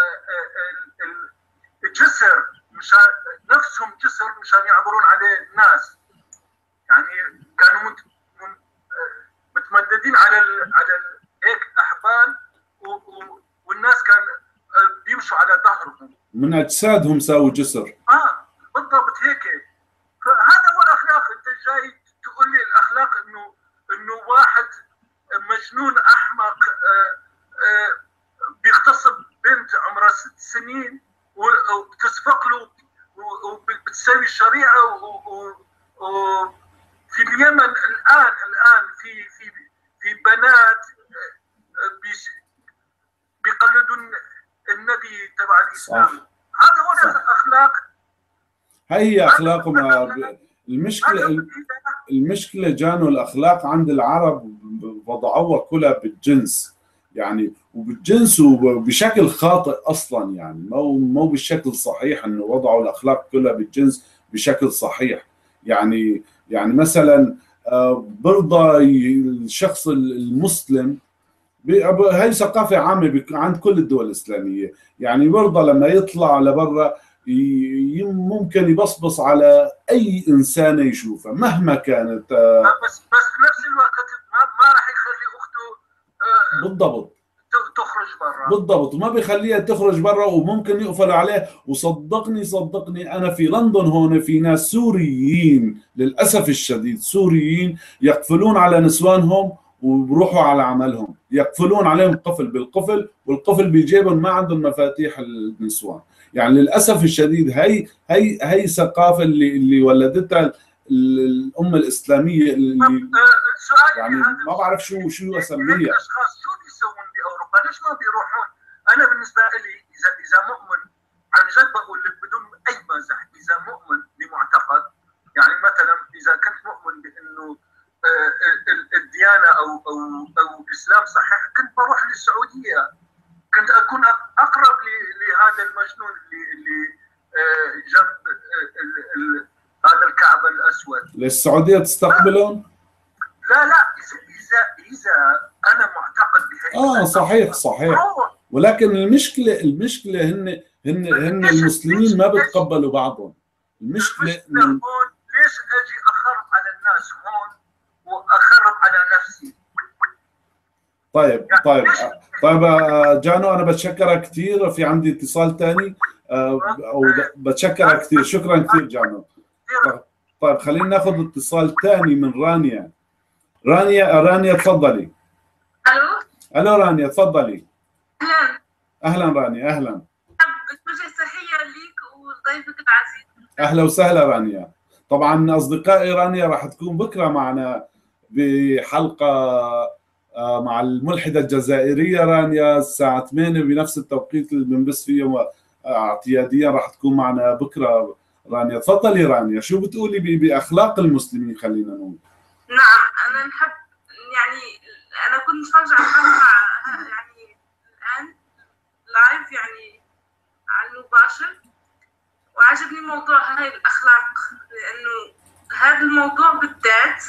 الجسر مشان نفسهم جسر مشان يعبرون عليه الناس. يعني كانوا متمددين على على هيك احبال والناس كان بيمشوا على ظهرهم، من اجسادهم سووا جسر. اه بالضبط هيك. فهذا هو الاخلاق. انت جاي تقول لي الاخلاق انه انه واحد مجنون احمق آآ آآ بيغتصب بنت عمرها ست سنين وبتسفق له وبتسوي الشريعه. وفي اليمن الان الان في في في بنات بيقلدون النبي تبع الاسلام. صح. هذا هو الاخلاق. هي اخلاقهم. المشكله المشكله جانوا الاخلاق عند العرب وضعوها كلها بالجنس، يعني وبالجنس وبشكل خاطئ اصلا، يعني مو مو بالشكل الصحيح انه وضعوا الاخلاق كلها بالجنس بشكل صحيح. يعني يعني مثلا برضى الشخص المسلم، هي ثقافه عامه عند كل الدول الاسلاميه، يعني برضى لما يطلع لبرا ممكن يبصبص على اي انسانه يشوفها مهما كانت. بس بس بنفس الوقت ما, ما راح يخلي اخته آه بالضبط تخرج برا. بالضبط، وما بيخليها تخرج برا، وممكن يقفل عليه. وصدقني صدقني انا في لندن هون في ناس سوريين للاسف الشديد، سوريين يقفلون على نسوانهم وبروحوا على عملهم، يقفلون عليهم قفل بالقفل، والقفل بيجيبهم ما عندهم مفاتيح النسوان. يعني للاسف الشديد هي هي هي ثقافه اللي اللي ولدتها الامه الاسلاميه اللي يعني ما بعرف شو شو اسميها. الاشخاص شو بيسوون باوروبا؟ ليش ما بيروحون؟ انا بالنسبه لي اذا اذا مؤمن عن جد بقول لك بدون اي مزح، اذا مؤمن بمعتقد، يعني مثلا اذا كنت مؤمن بانه الديانه او او او الاسلام صحيح، كنت بروح للسعوديه، كنت اكون اقرب لهذا المجنون اللي اللي جنب هذا الكعب الاسود. للسعوديه تستقبلهم؟ لا لا اذا اذا انا معتقد بهي اه صحيح صحيح، ولكن المشكله المشكله هن هن هن المسلمين ما بتقبلوا بعضهم. المشكله من هون ليش اجي اخرب على الناس هون واخرب على نفسي؟ طيب طيب طيب جانو، انا بتشكرك كثير، في عندي اتصال ثاني او بتشكرك كثير، شكرا كثير جانو. طيب خلينا ناخذ اتصال ثاني من رانيا. رانيا رانيا تفضلي. الو الو رانيا تفضلي. اهلا اهلا رانيا اهلا. بتوجه تحيه ليك وضيفك العزيز. اهلا وسهلا رانيا. طبعا اصدقائي رانيا راح تكون بكره معنا بحلقه مع الملحده الجزائريه رانيا الساعه ثمانية بنفس التوقيت اللي بنبث فيه اعتياديا، راح تكون معنا بكره رانيا. تفضلي رانيا، شو بتقولي باخلاق المسلمين؟ خلينا نقول. نعم انا نحب يعني انا كنت متفرجه على الحلقه يعني الان لايف يعني على المباشر، وعجبني موضوع هاي الاخلاق، لانه هذا الموضوع بالذات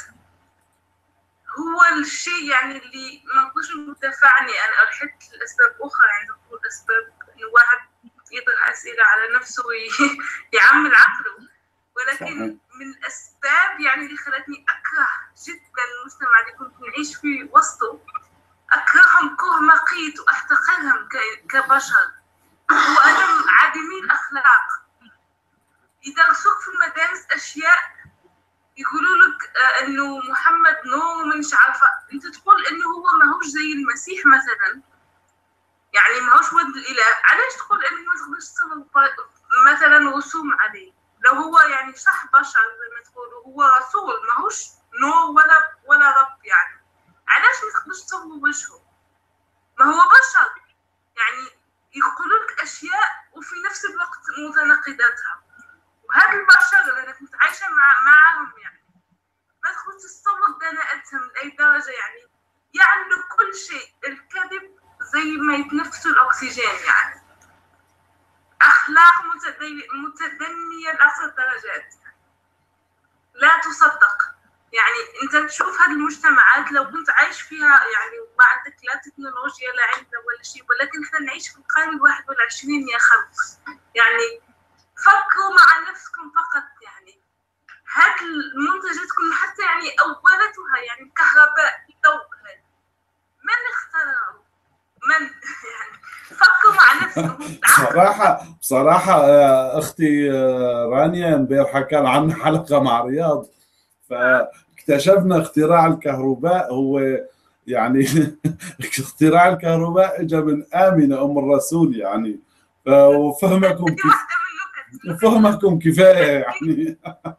هو الشيء يعني اللي ما نقدرش مدافعني انا لحقت الاسباب اخرى، يعني تقول اسباب انه واحد يطرح اسئله على نفسه ويعمل عقله، ولكن صحيح. من الاسباب يعني اللي خلتني اكره جدا المجتمع اللي كنت نعيش فيه وسطه، اكرههم كره مقيت واحتقرهم كبشر وأنا عديمين اخلاق. يدرسوك في المدارس اشياء يقولوا لك انه محمد نور ومش عارفه، انت تقول انه هو ماهوش زي المسيح مثلا، يعني ماهوش ولد الاله، علاش تقول انه ما تقدرش تصور مثلا رسوم عليه؟ لو هو يعني صح بشر زي ما تقولوا، هو رسول ماهوش نور ولا ولا رب، يعني علاش ما تقدرش تصور وجهه؟ ما هو بشر، يعني يقولوا لك اشياء وفي نفس الوقت متناقضاتها. وهذا البشر اللي انا كنت عايشه مع معاهم يعني ما تقدر تتصور دناءتهم لاي درجه، يعني يعملوا كل شيء، الكذب زي ما يتنفسوا الاكسجين، يعني اخلاق متدنيه لاقصى الدرجات لا تصدق. يعني انت تشوف هذه المجتمعات لو كنت عايش فيها يعني ما عندك لا تكنولوجيا لا علم ولا شيء، ولكن احنا نعيش في القرن الواحد والعشرين يا خلق، يعني فكروا مع نفسكم فقط. يعني هذه المنتجات كلها حتى يعني اولتها يعني الكهرباء الضوء من اخترعوا؟ من يعني فكروا مع نفسكم. بصراحه بصراحه اختي رانيا امبارحه كان عندنا حلقه مع رياض، فاكتشفنا اختراع الكهرباء هو يعني اختراع الكهرباء اجى من امنه ام الرسول، يعني وفهمكم كيف فهمكم كفايه يعني.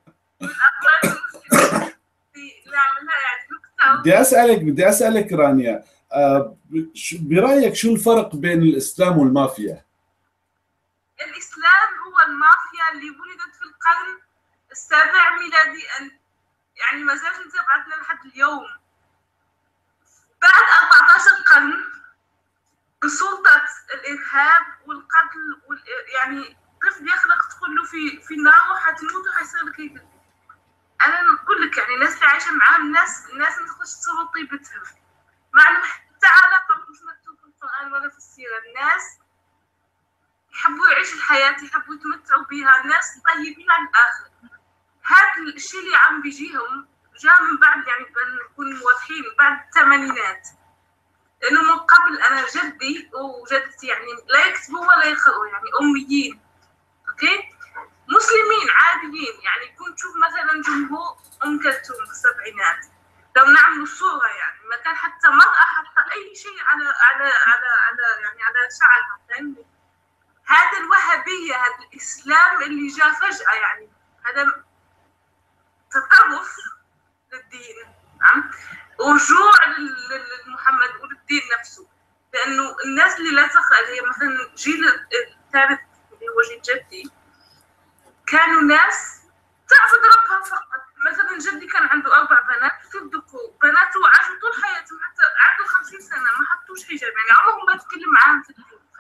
بدي اسالك بدي اسالك رانيا، برايك شو الفرق بين الاسلام والمافيا؟ الاسلام هو المافيا اللي ولدت في القرن السابع ميلادي، يعني ما زالت متابعتنا لحد اليوم. بعد أربعة عشر قرن بسلطة الارهاب والقتل وال... يعني طفل يخلق تقول له في في نار وحتموت وحيصير لك هيك. انا نقول لك يعني الناس اللي عايشه معاهم ناس الناس ما تقدرش تصور طيبتهم، مع انه حتى علاقه مش مكتوب في القران ولا في السيره. الناس يحبوا يعيشوا الحياه، يحبوا يتمتعوا بها، ناس طيبين على الاخر. هذا الشيء اللي عم بيجيهم جاء من بعد، يعني نكون واضحين، بعد الثمانينات، لانه من قبل انا جدي وجدتي يعني لا يكتبوا ولا يقرأوا، يعني اميين، اوكي، مسلمين عاديين. يعني كنت تشوف مثلا جمهور ام كلثوم في السبعينات لو نعملوا صوره، يعني ما كان حتى مرأة حتى اي شيء على على على على يعني على شعرها، فاهمني؟ هذا الوهابيه، هذا الاسلام اللي جاء فجأة، يعني هذا تطرف للدين، نعم، رجوع لمحمد وللدين نفسه. لانه الناس اللي لا تقرأ، اللي هي مثلا جيل الثالث اللي هو جيل جدي، كانوا ناس تعبد ربها فقط. مثلا جدي كان عنده اربع بنات في الذكور، بناته عاشوا طول حياتهم حتى عدوا خمسين سنه ما حطوش حجاب، يعني عمرهم ما تكلم معاهم في الدين.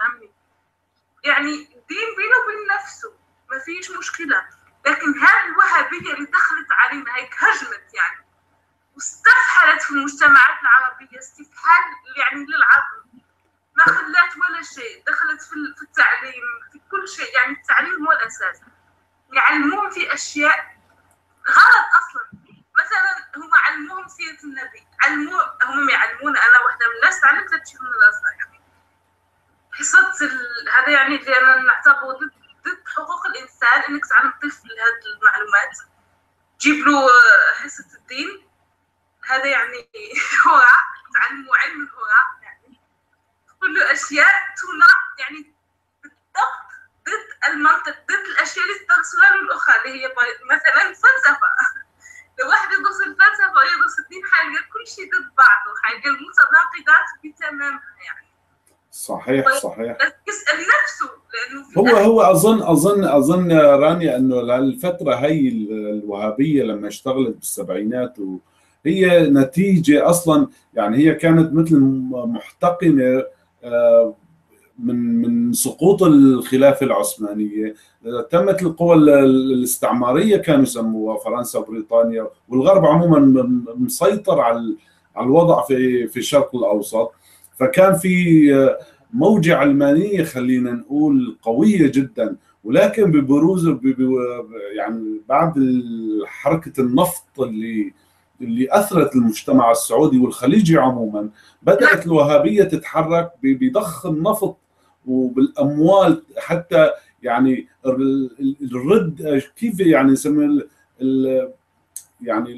فهمني؟ يعني الدين بينه وبين نفسه ما فيش مشكله، لكن هذه الوهابيه اللي دخلت علينا هيك هجمت يعني واستفحلت في المجتمعات العربيه استفحال يعني للعظم، ما خلت ولا شيء، دخلت في التعليم في كل شيء، يعني التعليم هو الاساس، يعلموهم في اشياء غلط اصلا. مثلا هم علموهم سيره النبي، علموا هم يعلمونا، انا واحده من الناس تعلمت ثلاث شهور مدرسه يعني حصه ال... هذا يعني اللي انا نعتبره ضد ضد حقوق الانسان انك تعلم طفل هذه المعلومات، تجيب له حصه الدين، هذا يعني هراء، تعلموا علم الهراء يعني كل اشياء تنع يعني بالضبط ضد المنطق، ضد الاشياء اللي تدرسوها للاخرى اللي هي مثلا الفلسفه. لو واحد يدرس الفلسفه ويدرس الدين حيلقى كل شيء ضد بعضه، حيلقى المتناقضات بتمامها يعني. صحيح صحيح. بس يسال نفسه لانه هو هو اظن اظن اظن رانيا انه الفتره هي الوهابيه لما اشتغلت بالسبعينات وهي نتيجه اصلا يعني هي كانت مثل محتقنه من من سقوط الخلافه العثمانيه، تمت القوى الاستعماريه كانوا يسموها فرنسا وبريطانيا والغرب عموما مسيطر على على الوضع في في الشرق الاوسط، فكان في موجة علمانية خلينا نقول قوية جدا، ولكن ببروز يعني بعد حركة النفط اللي اللي أثرت المجتمع السعودي والخليجي عموما، بدأت الوهابية تتحرك بضخ النفط وبالأموال حتى يعني الرد كيف يعني نسمي يعني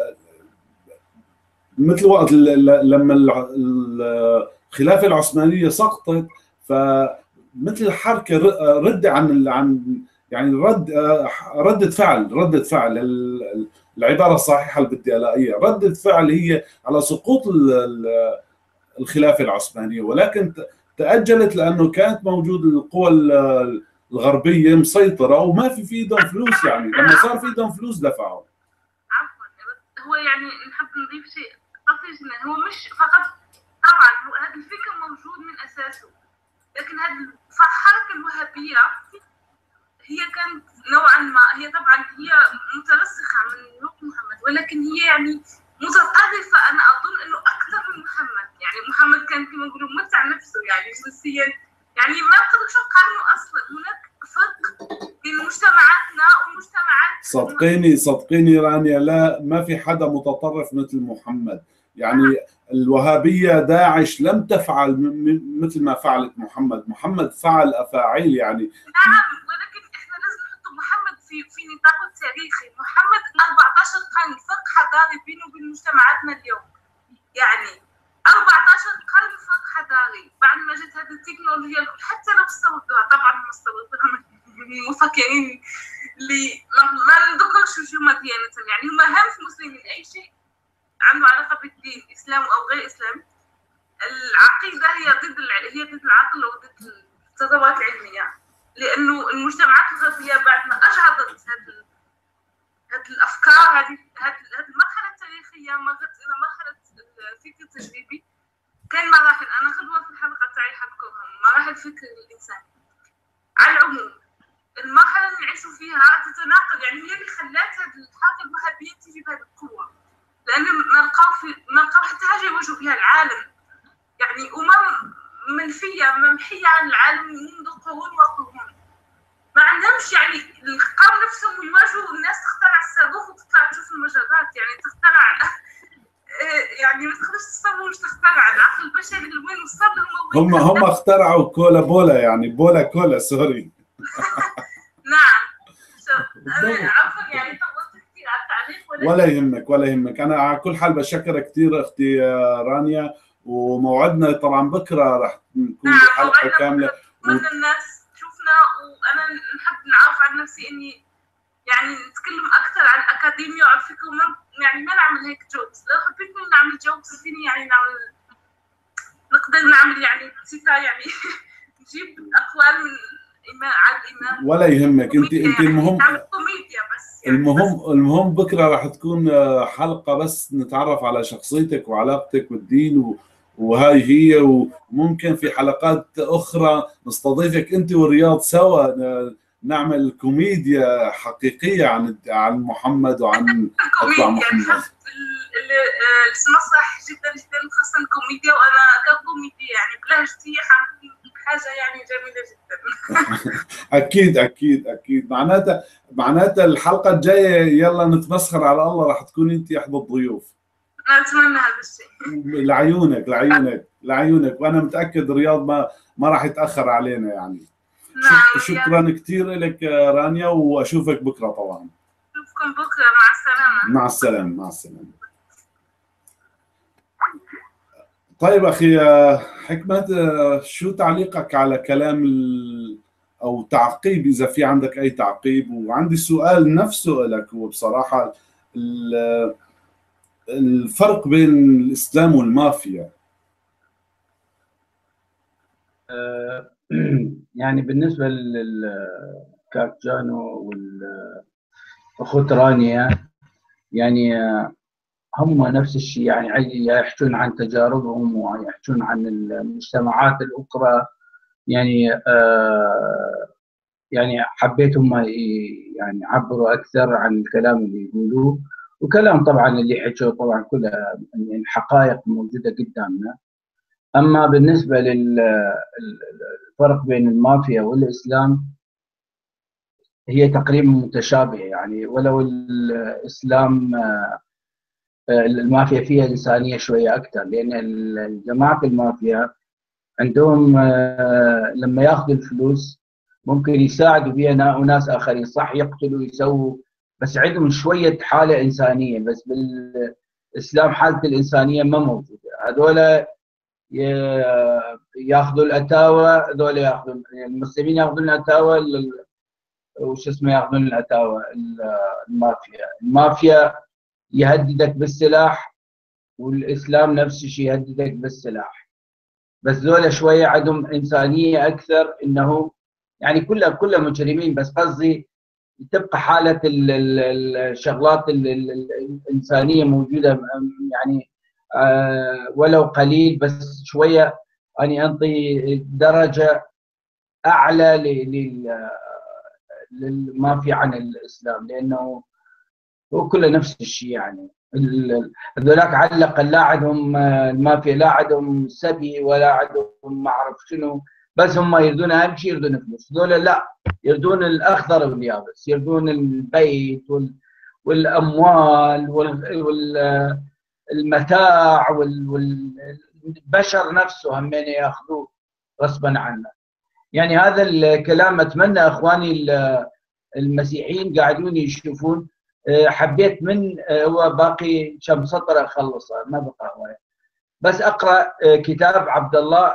مثل وقت لما الخلافة العثمانية سقطت، فمثل الحركة رد عن عن يعني رد ردة فعل ردة فعل العبارة الصحيحة اللي بدي ألاقيها، ردة فعل هي على سقوط الخلافة العثمانية، ولكن تأجلت لأنه كانت موجود القوى الغربية مسيطرة وما في في ايدهم فلوس، يعني لما صار في ايدهم فلوس دفعوا. عفوا هو يعني نحب نضيف شيء طفيف، هو مش فقط طبعا هذا الفكر موجود من اساسه، لكن هذه الحركه الوهابيه هي كانت نوعا ما هي طبعا هي مترسخه من وقت محمد، ولكن هي يعني متطرفه، انا اظن انه اكثر من محمد، يعني محمد كان كما نقولوا متع نفسه يعني جنسيا، يعني ما بتقدرش تقارنوا اصلا، هناك فرق بين مجتمعاتنا ومجتمعات. صدقيني صدقيني رانيا، لا ما في حدا متطرف مثل محمد، يعني الوهابية داعش لم تفعل مثل ما فعلت محمد، محمد فعل أفاعيل يعني. نعم، ولكن احنا لازم نحط محمد في في نطاقه التاريخي، محمد أربعة عشر قرن فرق حضاري بينه وبين مجتمعاتنا اليوم، يعني أربعة عشر قرن فرق حضاري، بعد ما جت هذه التكنولوجيا حتى لو استوردوها، طبعا ما استوردوها من المفكرين اللي ما نذكرش شو ما ديانة، يعني هم أهم في المسلمين أي شيء عنده علاقه بالدين اسلام او غير اسلام، العقيده هي ضد هي ضد العقل وضد التطورات العلميه، لانه المجتمعات الغربيه بعد ما اجهضت هذه هذه الافكار، هذه هذه المرحله التاريخيه مرت الى مرحله الفكر التجريبي، كان مراحل انا غدوه في الحلقه تاعي حذكرها مراحل فكر الانسان. على العموم المرحله اللي نعيشوا فيها تتناقض، يعني هي اللي خلات هذه الحركه الوهابيه تجي بهذه القوه، لأن نلقاو في نلقاو حتى حاجة يواجهوا فيها العالم، يعني أمم منفية ممحية عن العالم منذ قرون وقرون، ما عندهمش يعني القوم نفسهم يواجهوا الناس تخترع الصاروخ وتطلع تشوف المجرات، يعني تخترع يعني ما تقدرش تصور واش تخترع، العقل البشري لوين وصل له. هم هم اخترعوا كولا بولا، يعني بولا كولا سوري. نعم أنا عفوا يعني ولا يهمك ولا يهمك، انا على كل حال بشكرك كثير اختي رانيا، وموعدنا طبعا بكره راح نكون نعم حلقه كامله. نتمنى و... الناس تشوفنا، وانا نحب نعرف عن نفسي اني يعني نتكلم اكثر عن الاكاديميا وعلى فكره يعني ما نعمل هيك جوكس، لو حبيت نعمل جوكس فيني يعني نعمل نقدر نعمل يعني صفه يعني نجيب اقوال من إمام عاد إمام ولا يهمك، انت انت المهم كوميديا بس يعني المهم بس. المهم بكره راح تكون حلقه بس نتعرف على شخصيتك وعلاقتك بالدين و... وهاي هي. وممكن في حلقات اخرى نستضيفك انت ورياض سوا، نعمل كوميديا حقيقيه عن عن محمد وعن اتباع محمد. بحب المسرح جدا جدا، خاصه الكوميديا، وانا ككوميديا يعني بلهجتي حاجه يعني جميله جدا. اكيد اكيد اكيد. معناتها معناتها الحلقه الجايه يلا نتمسخر على الله، راح تكون انت احدى الضيوف. اتمنى هذا الشيء. لعيونك لعيونك لعيونك، وانا متاكد رياض ما ما راح يتاخر علينا يعني. نعم. شكرا كثير لك رانيا، واشوفك بكره طبعا. اشوفكم بكره، مع السلامه. مع السلامه مع السلامه. طيب اخي حكمت، شو تعليقك على كلام ال... او تعقيب، اذا في عندك اي تعقيب؟ وعندي سؤال نفسه لك، هو بصراحه الفرق بين الاسلام والمافيا. يعني بالنسبه للكاك جانو والاخت رانيا، يعني هم نفس الشيء، يعني يحكون عن تجاربهم ويحكون عن المجتمعات الاخرى. يعني آه يعني حبيت هم يعني يعبروا اكثر عن الكلام اللي يقولوه، وكلام طبعا اللي حكوا طبعا كلها يعني حقائق موجوده قدامنا. اما بالنسبه للفرق بين المافيا والاسلام، هي تقريبا متشابهه يعني، ولو الاسلام المافيا فيها إنسانية شوية أكثر، لأن جماعة المافيا عندهم لما ياخذوا الفلوس ممكن يساعدوا بها ناس آخرين، صح يقتلوا يسووا، بس عندهم شوية حالة إنسانية. بس بالإسلام حالة الإنسانية ما موجودة. هذول ياخذوا الأتاوى، هذول ياخذوا المسلمين ياخذون الأتاوى، وش اسمه ياخذون الأتاوى المافيا. المافيا يهددك بالسلاح، والاسلام نفس الشيء يهددك بالسلاح، بس ذولا شويه عندهم انسانيه اكثر، انه يعني كلها كلها مجرمين، بس قصدي تبقى حاله الشغلات الانسانيه موجوده يعني ولو قليل، بس شويه اني انطي درجه اعلى للمافيا عن الاسلام، لانه هو كله نفس الشيء. يعني هذولاك على الاقل لا عندهم المافيا لا عندهم سبي ولا عندهم ما اعرف شنو، بس هم يردون اهم شيء يردون فلوس. هذول لا، يردون الاخضر واليابس، يردون البيت والاموال والمتاع والبشر نفسه همين ياخذوه غصبا عنه. يعني هذا الكلام اتمنى اخواني المسيحيين قاعدون يشوفون. حبيت من هو باقي كم سطر اخلصه، ما بقى هوايه، بس اقرا كتاب عبد الله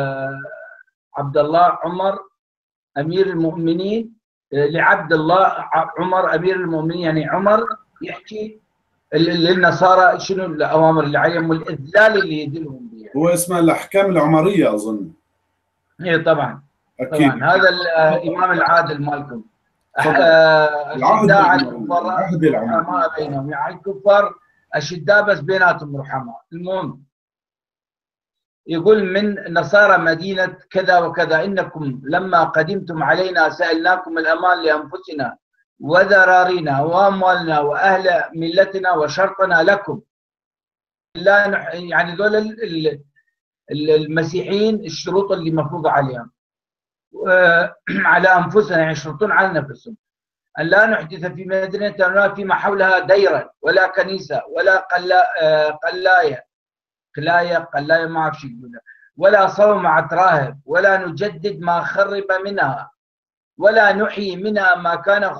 عبد الله عمر امير المؤمنين، لعبد الله عمر امير المؤمنين. يعني عمر يحكي للنصارى شنو الاوامر اللي عليهم والاذلال اللي يدلهم بها. هو اسمه الاحكام العمريه اظن. اي طبعا اكيد. طبعا هذا الامام العادل مالكم. العهد أشداء على الكفار العهد العمري رحماء بينهم، يعني الكفار أشداء بس بيناتهم رحماء. المهم يقول من نصارى مدينة كذا وكذا: إنكم لما قدمتم علينا سألناكم الأمان لأنفسنا وذرارينا وأموالنا وأهل ملتنا وشرطنا لكم. لا نح... يعني ذول المسيحيين الشروط اللي مفروضة عليهم على أنفسنا، يعني يشرطون على نفسهم أن لا نحدث في مدينتنا فيما حولها ديرا ولا كنيسة ولا قلا قلاية قلاية قلاية ما أعرف شو يقولها، ولا صومعة راهب، ولا نجدد ما خرب منها، ولا نحيي منها ما كان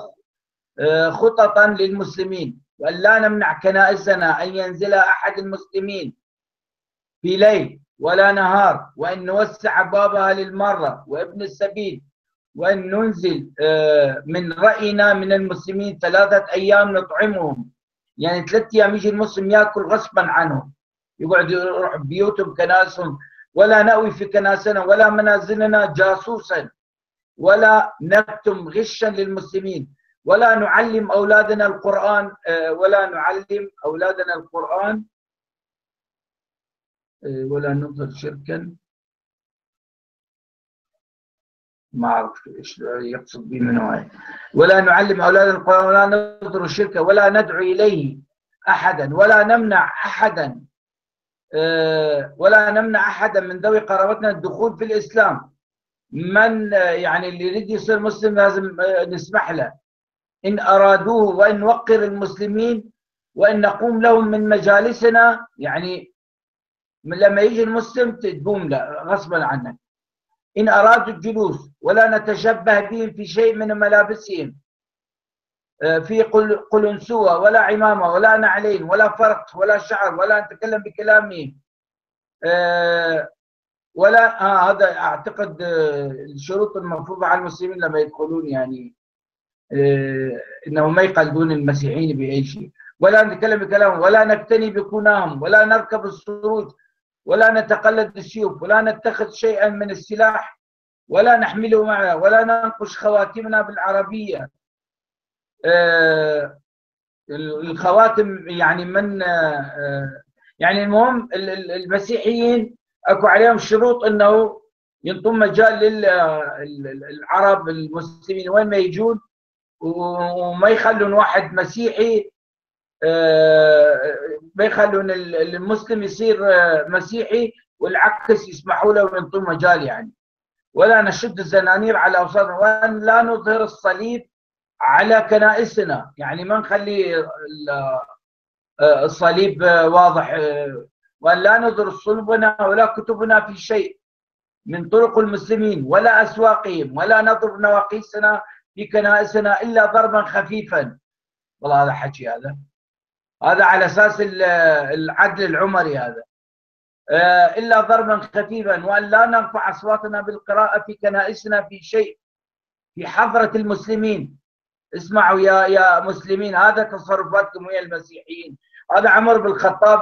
خططا للمسلمين، وأن لا نمنع كنائسنا أن ينزلها أحد المسلمين في ليل ولا نهار، وأن نوسع بابها للمرة وابن السبيل، وأن ننزل من رأينا من المسلمين ثلاثة أيام نطعمهم. يعني ثلاثة أيام يجي المسلم يأكل غصبا عنهم، يقعد يروح بيوتهم كناسهم، ولا نأوي في كناسنا ولا منازلنا جاسوسا، ولا نكتم غشا للمسلمين، ولا نعلم أولادنا القرآن ولا نعلم أولادنا القرآن ولا نظهر شركا، ما أعرف إيش يقصد به من هاي. ولا نعلم أولاد القرآن ولا نظهر الشرك ولا ندعو إليه أحدا ولا نمنع أحدا ولا نمنع أحدا من ذوي قرابتنا الدخول في الإسلام. من يعني اللي يريد يصير مسلم لازم نسمح له إن أرادوه، وإن نوقر المسلمين، وإن نقوم لهم من مجالسنا. يعني لما يجي المسلم تقوم له غصبا عنك. إن أرادوا الجلوس ولا نتشبه بهم في شيء من ملابسهم، في قلنسوة ولا عمامة ولا نعلين ولا فرق ولا شعر، ولا نتكلم بكلامهم ولا آه هذا أعتقد الشروط المفروضة على المسلمين لما يدخلون، يعني آه إنهم ما يقلدون المسيحيين بأي شيء. ولا نتكلم بكلامهم ولا نقتني بكناهم ولا نركب السروج ولا نتقلد السيوف ولا نتخذ شيئا من السلاح ولا نحمله معنا ولا ننقش خواتمنا بالعربية. آه الخواتم يعني من آه يعني المهم المسيحيين اكو عليهم شروط انه ينطون مجال للعرب المسلمين وين ما يجون، وما يخلون واحد مسيحي ما يخلون المسلم يصير مسيحي والعكس، يسمحوا له وينطون مجال يعني. ولا نشد الزنانير على اوساطنا وان لا نظهر الصليب على كنائسنا، يعني ما نخلي الصليب واضح، وان لا نظهر صلبنا ولا كتبنا في شيء من طرق المسلمين ولا اسواقهم ولا نضرب نواقيسنا في كنائسنا الا ضربا خفيفا. والله هذا حكي، هذا هذا على اساس العدل العمري هذا. الا ضربا خفيفا، وان لا نرفع اصواتنا بالقراءه في كنائسنا في شيء في حضره المسلمين. اسمعوا يا يا مسلمين، هذا تصرفاتكم ويا المسيحيين. هذا عمر بن الخطاب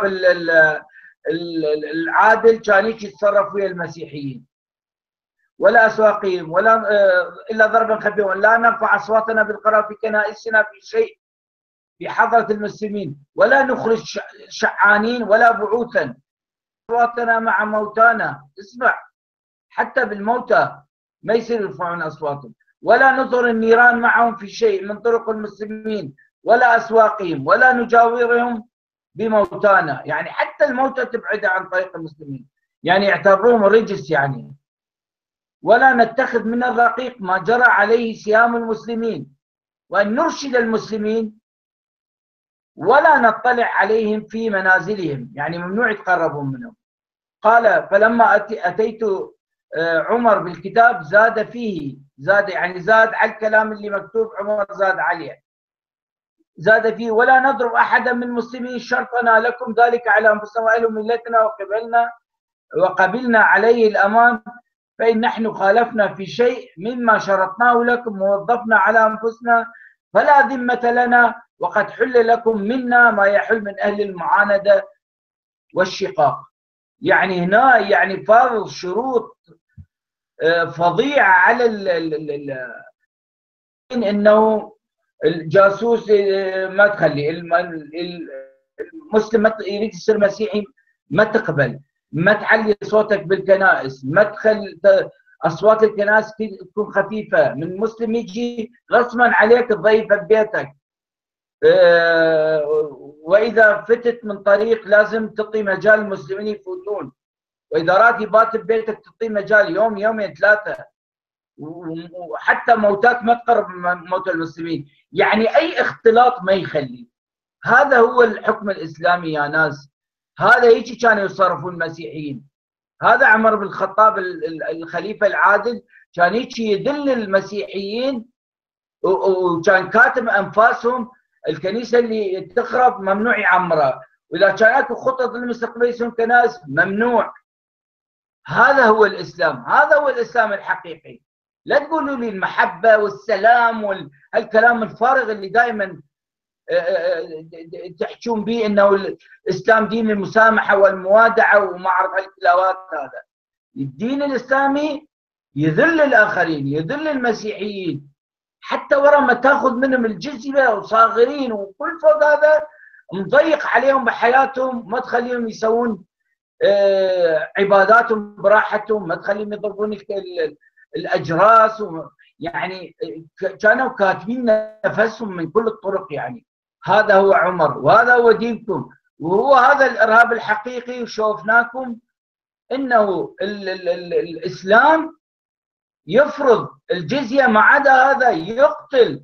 العادل كان هيك يتصرف ويا المسيحيين. ولا اسواقهم ولا الا ضربا خفيفا، ولا نرفع اصواتنا بالقراءه في كنائسنا في شيء في حضره المسلمين، ولا نخرج شعانين ولا بعوثا اصواتنا مع موتانا. اسمع، حتى بالموتى ما يصير يرفعون اصواتهم. ولا نظهر النيران معهم في شيء من طرق المسلمين ولا اسواقهم ولا نجاورهم بموتانا، يعني حتى الموتى تبعد عن طريق المسلمين، يعني يعتبروهم رجس يعني. ولا نتخذ من الرقيق ما جرى عليه سيام المسلمين، وان نرشد المسلمين ولا نطلع عليهم في منازلهم، يعني ممنوع يتقربون منهم. قال فلما اتيت عمر بالكتاب زاد فيه، زاد يعني زاد على الكلام اللي مكتوب، عمر زاد عليه، زاد فيه ولا نضرب احدا من المسلمين شرطنا لكم ذلك على انفسنا واهل ملتنا وقبلنا وقبلنا عليه الامان، فان نحن خالفنا في شيء مما شرطناه لكم ووظفنا على انفسنا فلا ذمة لنا، وقد حل لكم منا ما يحل من اهل المعاندة والشقاق. يعني هنا يعني فرض شروط فظيعة على ال ال ال انه الجاسوس ما تخلي المسلم يريد يصير مسيحي ما تقبل، ما تعلي صوتك بالكنائس، ما تخلي اصوات الكنائس تكون خفيفه، من مسلم يجي غصبا عليك تضيفه ببيتك. واذا فتت من طريق لازم تعطي مجال المسلمين يفوتون، واذا راد يبات ببيتك تعطيه مجال يوم يومين ثلاثه، وحتى موتاك ما تقرب موت المسلمين، يعني اي اختلاط ما يخلي. هذا هو الحكم الاسلامي يا ناس، هذا هيك كانوا يصرفون المسيحيين. هذا عمر بن الخطاب الخليفه العادل كان هيك يدل المسيحيين، وكان كاتم انفاسهم الكنيسه اللي تخرب ممنوع يعمرها، واذا كان اكو خطط للمستقبل يسوون كنائس ممنوع. هذا هو الاسلام، هذا هو الاسلام الحقيقي. لا تقولوا لي المحبه والسلام والكلام الفارغ اللي دائما تحجون به انه الاسلام دين المسامحه والموادعه وما اعرف هالكلاوات. هذا الدين الاسلامي يذل الاخرين، يذل المسيحيين، حتى ورا ما تاخذ منهم الجزيه وصاغرين وكل فوق هذا مضيق عليهم بحياتهم، ما تخليهم يسوون عباداتهم براحتهم، ما تخليهم يضربون الاجراس، يعني كانوا كاتبين نفسهم من كل الطرق. يعني هذا هو عمر وهذا هو دينكم وهو هذا الارهاب الحقيقي، وشوفناكم انه ال ال ال الاسلام يفرض الجزيه، ما عدا هذا يقتل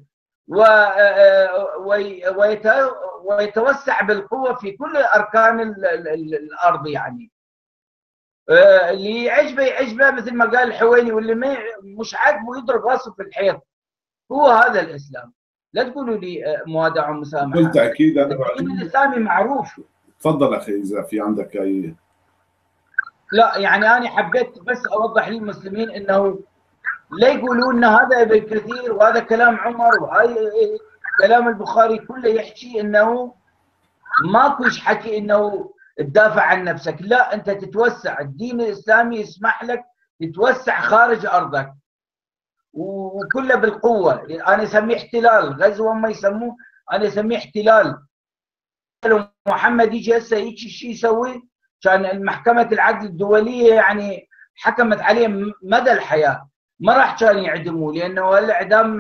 ويتوسع بالقوه في كل اركان الارض. يعني اللي يعجبه يعجبه مثل ما قال الحويني، واللي مش عاجبه يضرب راسه في الحيط. هو هذا الاسلام. لا تقولوا لي موادعه ومسامحه. بالتاكيد انا الدين الاسلامي معروف. تفضل اخي اذا في عندك اي. لا يعني انا حبيت بس اوضح للمسلمين انه لا يقولوا ان هذا ابن كثير وهذا كلام عمر وهاي كلام البخاري كله يحكي انه ماكوش حكي انه تدافع عن نفسك. لا، انت تتوسع، الدين الاسلامي يسمح لك تتوسع خارج ارضك وكله بالقوه. انا اسميه احتلال، غزو ما يسموه، انا اسميه احتلال. لو محمد يجي هسه هيك شيء يسوي، كان المحكمه العدل الدوليه يعني حكمت عليه مدى الحياه، ما راح كان يعدموه، لانه الاعدام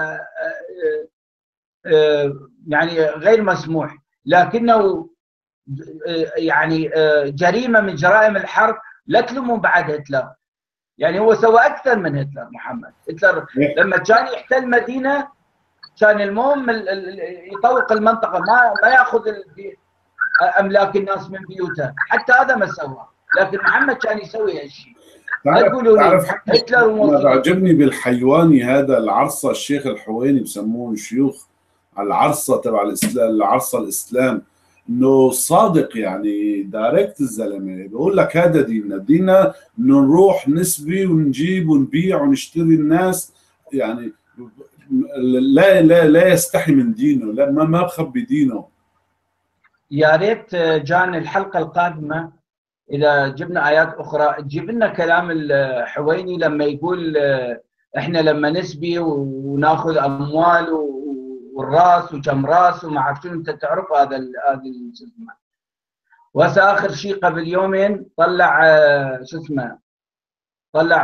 يعني غير مسموح، لكنه يعني جريمه من جرائم الحرب. لا تلوموا بعد هتلر، يعني هو سوى اكثر من هتلر. محمد هتلر لما كان يحتل مدينه كان المهم يطوق المنطقه، ما ما ياخذ املاك الناس من بيوتها، حتى هذا ما سوى. لكن محمد كان يسوي هالشيء. تعرف هتلر ما بعجبني بالحيواني هذا العرصه، الشيخ الحويني بسموه شيوخ العرصه تبع الاسلام، العرصه الاسلام، انه صادق يعني دايركت. الزلمه بقول لك هذا ديننا، ديننا انه نروح نسبي ونجيب ونبيع ونشتري الناس، يعني لا لا لا يستحي من دينه، لا ما ما بخبي دينه. يا ريت جان الحلقه القادمه اذا جبنا ايات اخرى تجيب لنا كلام الحويني لما يقول احنا لما نسبي وناخذ اموال والراس وكم راس وما اعرف شنو. انت تعرف هذا هذا شو اسمه. وهسه اخر شيء قبل يومين طلع شو اسمه، طلع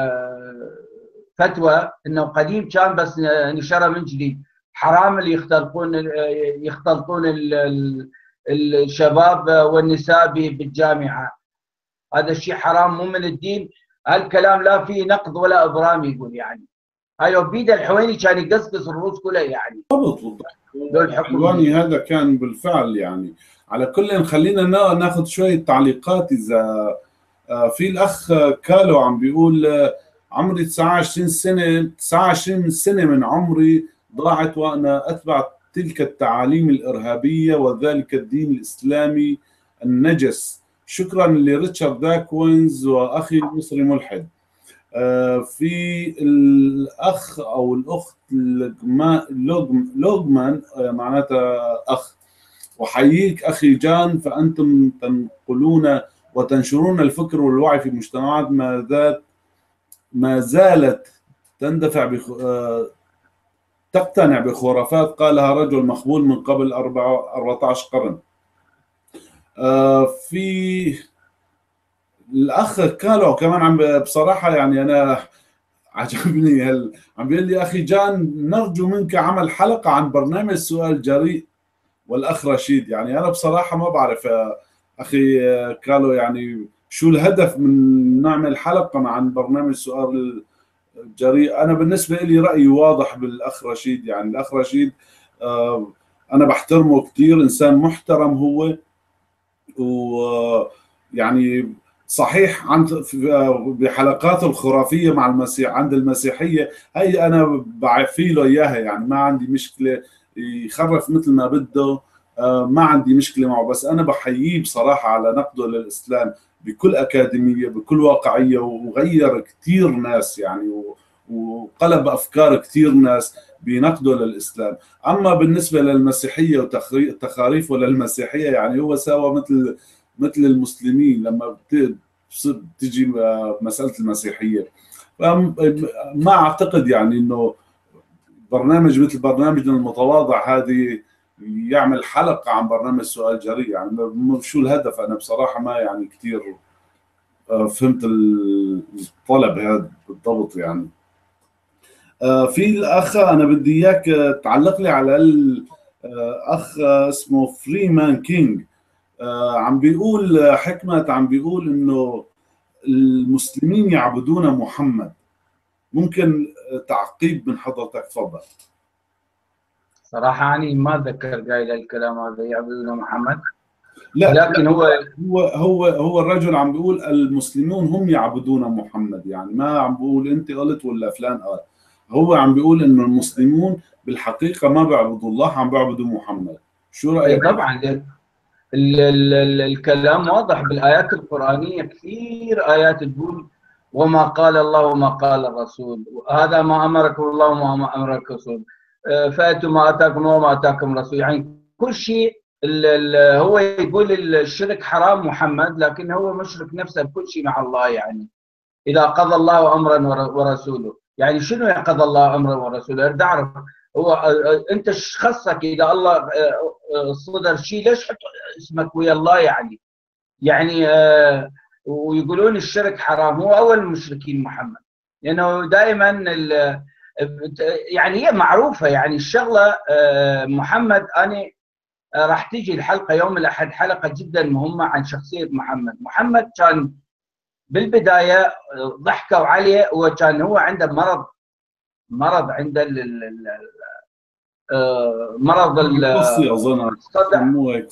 فتوى انه قديم كان بس نشره من جديد، حرام اللي يختلطون يختلطون الشباب والنساء بالجامعه. هذا الشيء حرام مو من الدين. هالكلام لا فيه نقد ولا ابرام يقول. يعني هاي بيد الحويني كان يقصقص الروس كلها. يعني بالضبط الحلواني هذا كان بالفعل. يعني على كل خلينا ناخذ شويه تعليقات. اذا في الاخ كالو عم بيقول عمري تسعة وعشرين سنه، تسعة وعشرين سنه من عمري ضاعت وانا اتبع تلك التعاليم الارهابيه وذلك الدين الاسلامي النجس. شكرا لريتشارد داكوينز واخي المصري ملحد. في الاخ او الاخت لوغمان معناتها اخ، وحييك اخي جان، فانتم تنقلون وتنشرون الفكر والوعي في مجتمعات ما ذات ما زالت تندفع بخ... تقتنع بخرافات قالها رجل مخبول من قبل أربعة عشر قرن. في الاخ كالو كمان عم بصراحه يعني انا عجبني هل عم بيقول لي اخي جان نرجو منك عمل حلقه عن برنامج سؤال جريء. والاخ رشيد يعني انا بصراحه ما بعرف اخي كالو يعني شو الهدف من نعمل حلقه عن برنامج سؤال جريء. انا بالنسبه لي رايي واضح بالاخ رشيد. يعني الاخ رشيد انا بحترمه كثير، انسان محترم هو، ويعني صحيح عند بحلقاته الخرافيه مع المسيح عند المسيحيه هي انا بعفي له اياها، يعني ما عندي مشكله يخرف مثل ما بده، ما عندي مشكله معه. بس انا بحييه بصراحه على نقده للاسلام بكل اكاديميه بكل واقعيه، وغير كثير ناس يعني وقلب افكار كثير ناس بنقده للاسلام. اما بالنسبه للمسيحيه وتخاريف ولا المسيحيه يعني هو سوى مثل مثل المسلمين لما بتجي مساله المسيحيه. ما اعتقد يعني انه برنامج مثل برنامجنا المتواضع هذه يعمل حلقه عن برنامج سؤال جريء. يعني شو الهدف؟ انا بصراحه ما يعني كثير فهمت الطلب هذا بالضبط. يعني في الاخ، انا بدي اياك تعلق لي على الاخ اسمه فريمان كينج، عم بيقول حكمة، عم بيقول انه المسلمين يعبدون محمد. ممكن تعقيب من حضرتك؟ تفضل. صراحة أنا ما أتذكر قايل الكلام هذا يعبدون محمد. لا لكن لا، هو هو هو هو الرجل عم بيقول المسلمون هم يعبدون محمد، يعني ما عم بيقول انت قلت ولا فلان قال. هو عم بيقول انه المسلمون بالحقيقة ما بيعبدوا الله، عم بيعبدوا محمد. شو أي رأيك؟ طبعا ال ال ال الكلام واضح بالآيات القرآنية، كثير آيات تقول وما قال الله وما قال الرسول، هذا ما أمركم الله وما أمرك الرسول، فأتوا ما أتاكم الله وما أتاكم الرسول. يعني كل شيء ال ال هو يقول الشرك حرام محمد، لكن هو مشرك نفسه بكل شيء مع الله. يعني إذا قضى الله أمرا ورسوله، يعني شنو قضى الله أمرا ورسوله؟ أريد أعرف. هو أنت ايش خصك إذا الله صدر شيء ليش حط اسمك ويا الله؟ يعني يعني ويقولون الشرك حرام. هو أول المشركين محمد، لأنه دائما يعني هي معروفة. يعني الشغلة محمد، أنا راح تيجي الحلقة يوم الأحد حلقة جدا مهمة عن شخصية محمد. محمد كان بالبدايه ضحكوا عليه، وكان هو عنده مرض مرض عنده مرض القصي اظن الصدع،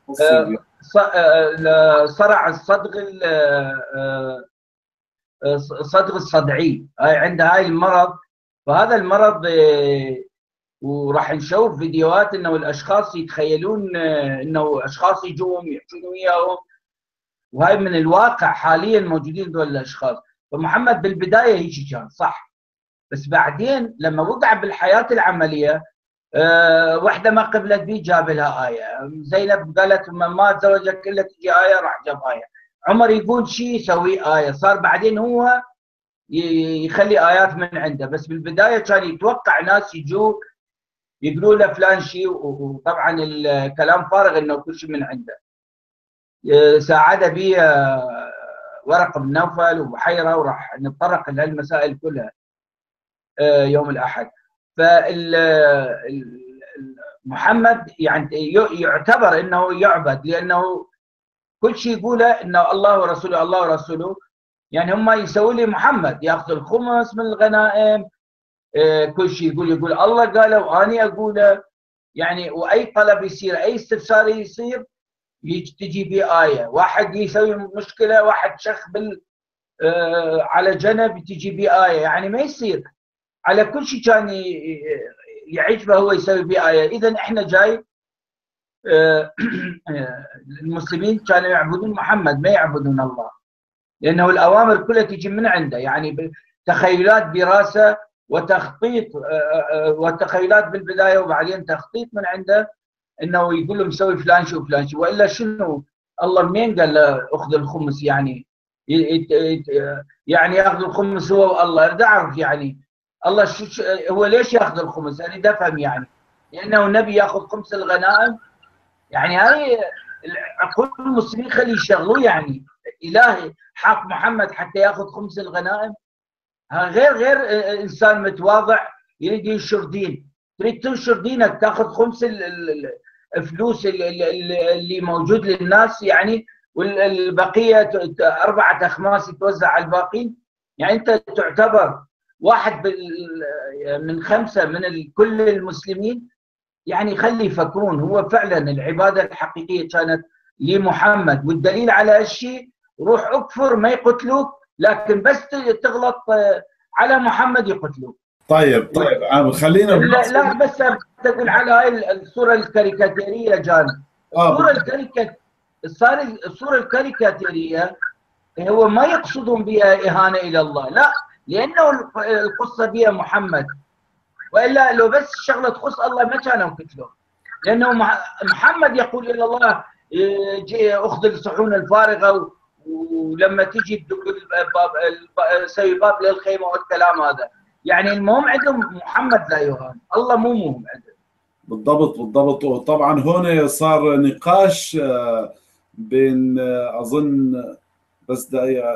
صرع الصدغ الصدغ الصدعي، هاي عنده هاي المرض. فهذا المرض وراح نشوف فيديوهات انه الاشخاص يتخيلون انه اشخاص يجون يحجون وياهم، وهي من الواقع حاليا موجودين دول الاشخاص. فمحمد بالبدايه هيك كان صح، بس بعدين لما وقع بالحياه العمليه أه واحده ما قبلت به جاب لها ايه. زينب قالت ما تزوجك الا تجي ايه، راح جاب ايه. عمر يقول شيء يسوي ايه. صار بعدين هو يخلي ايات من عنده، بس بالبدايه كان يتوقع ناس يجوك يقولوا له فلان شيء، وطبعا الكلام فارغ انه كل شيء من عنده. ساعد بي ورق بن نوفل وبحيره، وراح نتطرق لهالمسائل كلها يوم الاحد. فمحمد يعني يعتبر انه يعبد، لانه كل شيء يقوله انه الله ورسوله الله ورسوله. يعني هم يسووا لي محمد ياخذ الخمس من الغنائم، كل شيء يقول يقول الله قاله واني اقوله. يعني واي طلب يصير، اي استفسار يصير تجي بيه آية. واحد يسوي مشكلة، واحد شخ بال آه على جنب تجي بيه آية. يعني ما يصير على كل شيء كان يعجبه هو يسوي بيه آية. إذا إحنا جاي آه المسلمين كانوا يعبدون محمد، ما يعبدون الله، لأنه الأوامر كلها تجي من عنده. يعني تخيلات براسة وتخطيط آه وتخيلات بالبداية، وبعدين تخطيط من عنده انه يقول له مسوي فلان شو فلان شو. والا شنو الله منين قال له اخذ الخمس؟ يعني يعني ياخذ الخمس هو والله. اريد اعرف يعني الله شو هو ليش ياخذ الخمس؟ اريد افهم. يعني لانه النبي ياخذ خمس الغنائم. يعني هاي عقول المسلمين خلي يشغلوه. يعني الهي حق محمد حتى ياخذ خمس الغنائم؟ غير غير انسان متواضع يريد ينشر دين. تريد تنشر دينك تاخذ خمس الفلوس اللي موجود للناس، يعني والبقيه اربعه اخماس يتوزع على الباقين. يعني انت تعتبر واحد من خمسه من كل المسلمين. يعني خلي يفكرون. هو فعلا العباده الحقيقيه كانت لمحمد، والدليل على هالشيء روح اكفر ما يقتلوك، لكن بس تغلط على محمد يقتلوك. طيب طيب خلينا لا, لا بس تقول على هاي الصوره الكاريكاتيريه جان. الصوره الكاريكاتيريه صار الصوره الكاريكاتيريه هو ما يقصدون بها اهانه الى الله، لا، لانه القصه بها محمد. والا لو بس الشغله تخص الله ما كانوا قتلوه، لانه محمد يقول الى الله اخذ الصحون الفارغه، ولما تجي تدق الباب سوي باب للخيمه والكلام هذا. يعني المهم عندهم محمد لا يهان، الله مو مهم عندهم. بالضبط بالضبط. وطبعا هون صار نقاش بين اظن بس دقيقه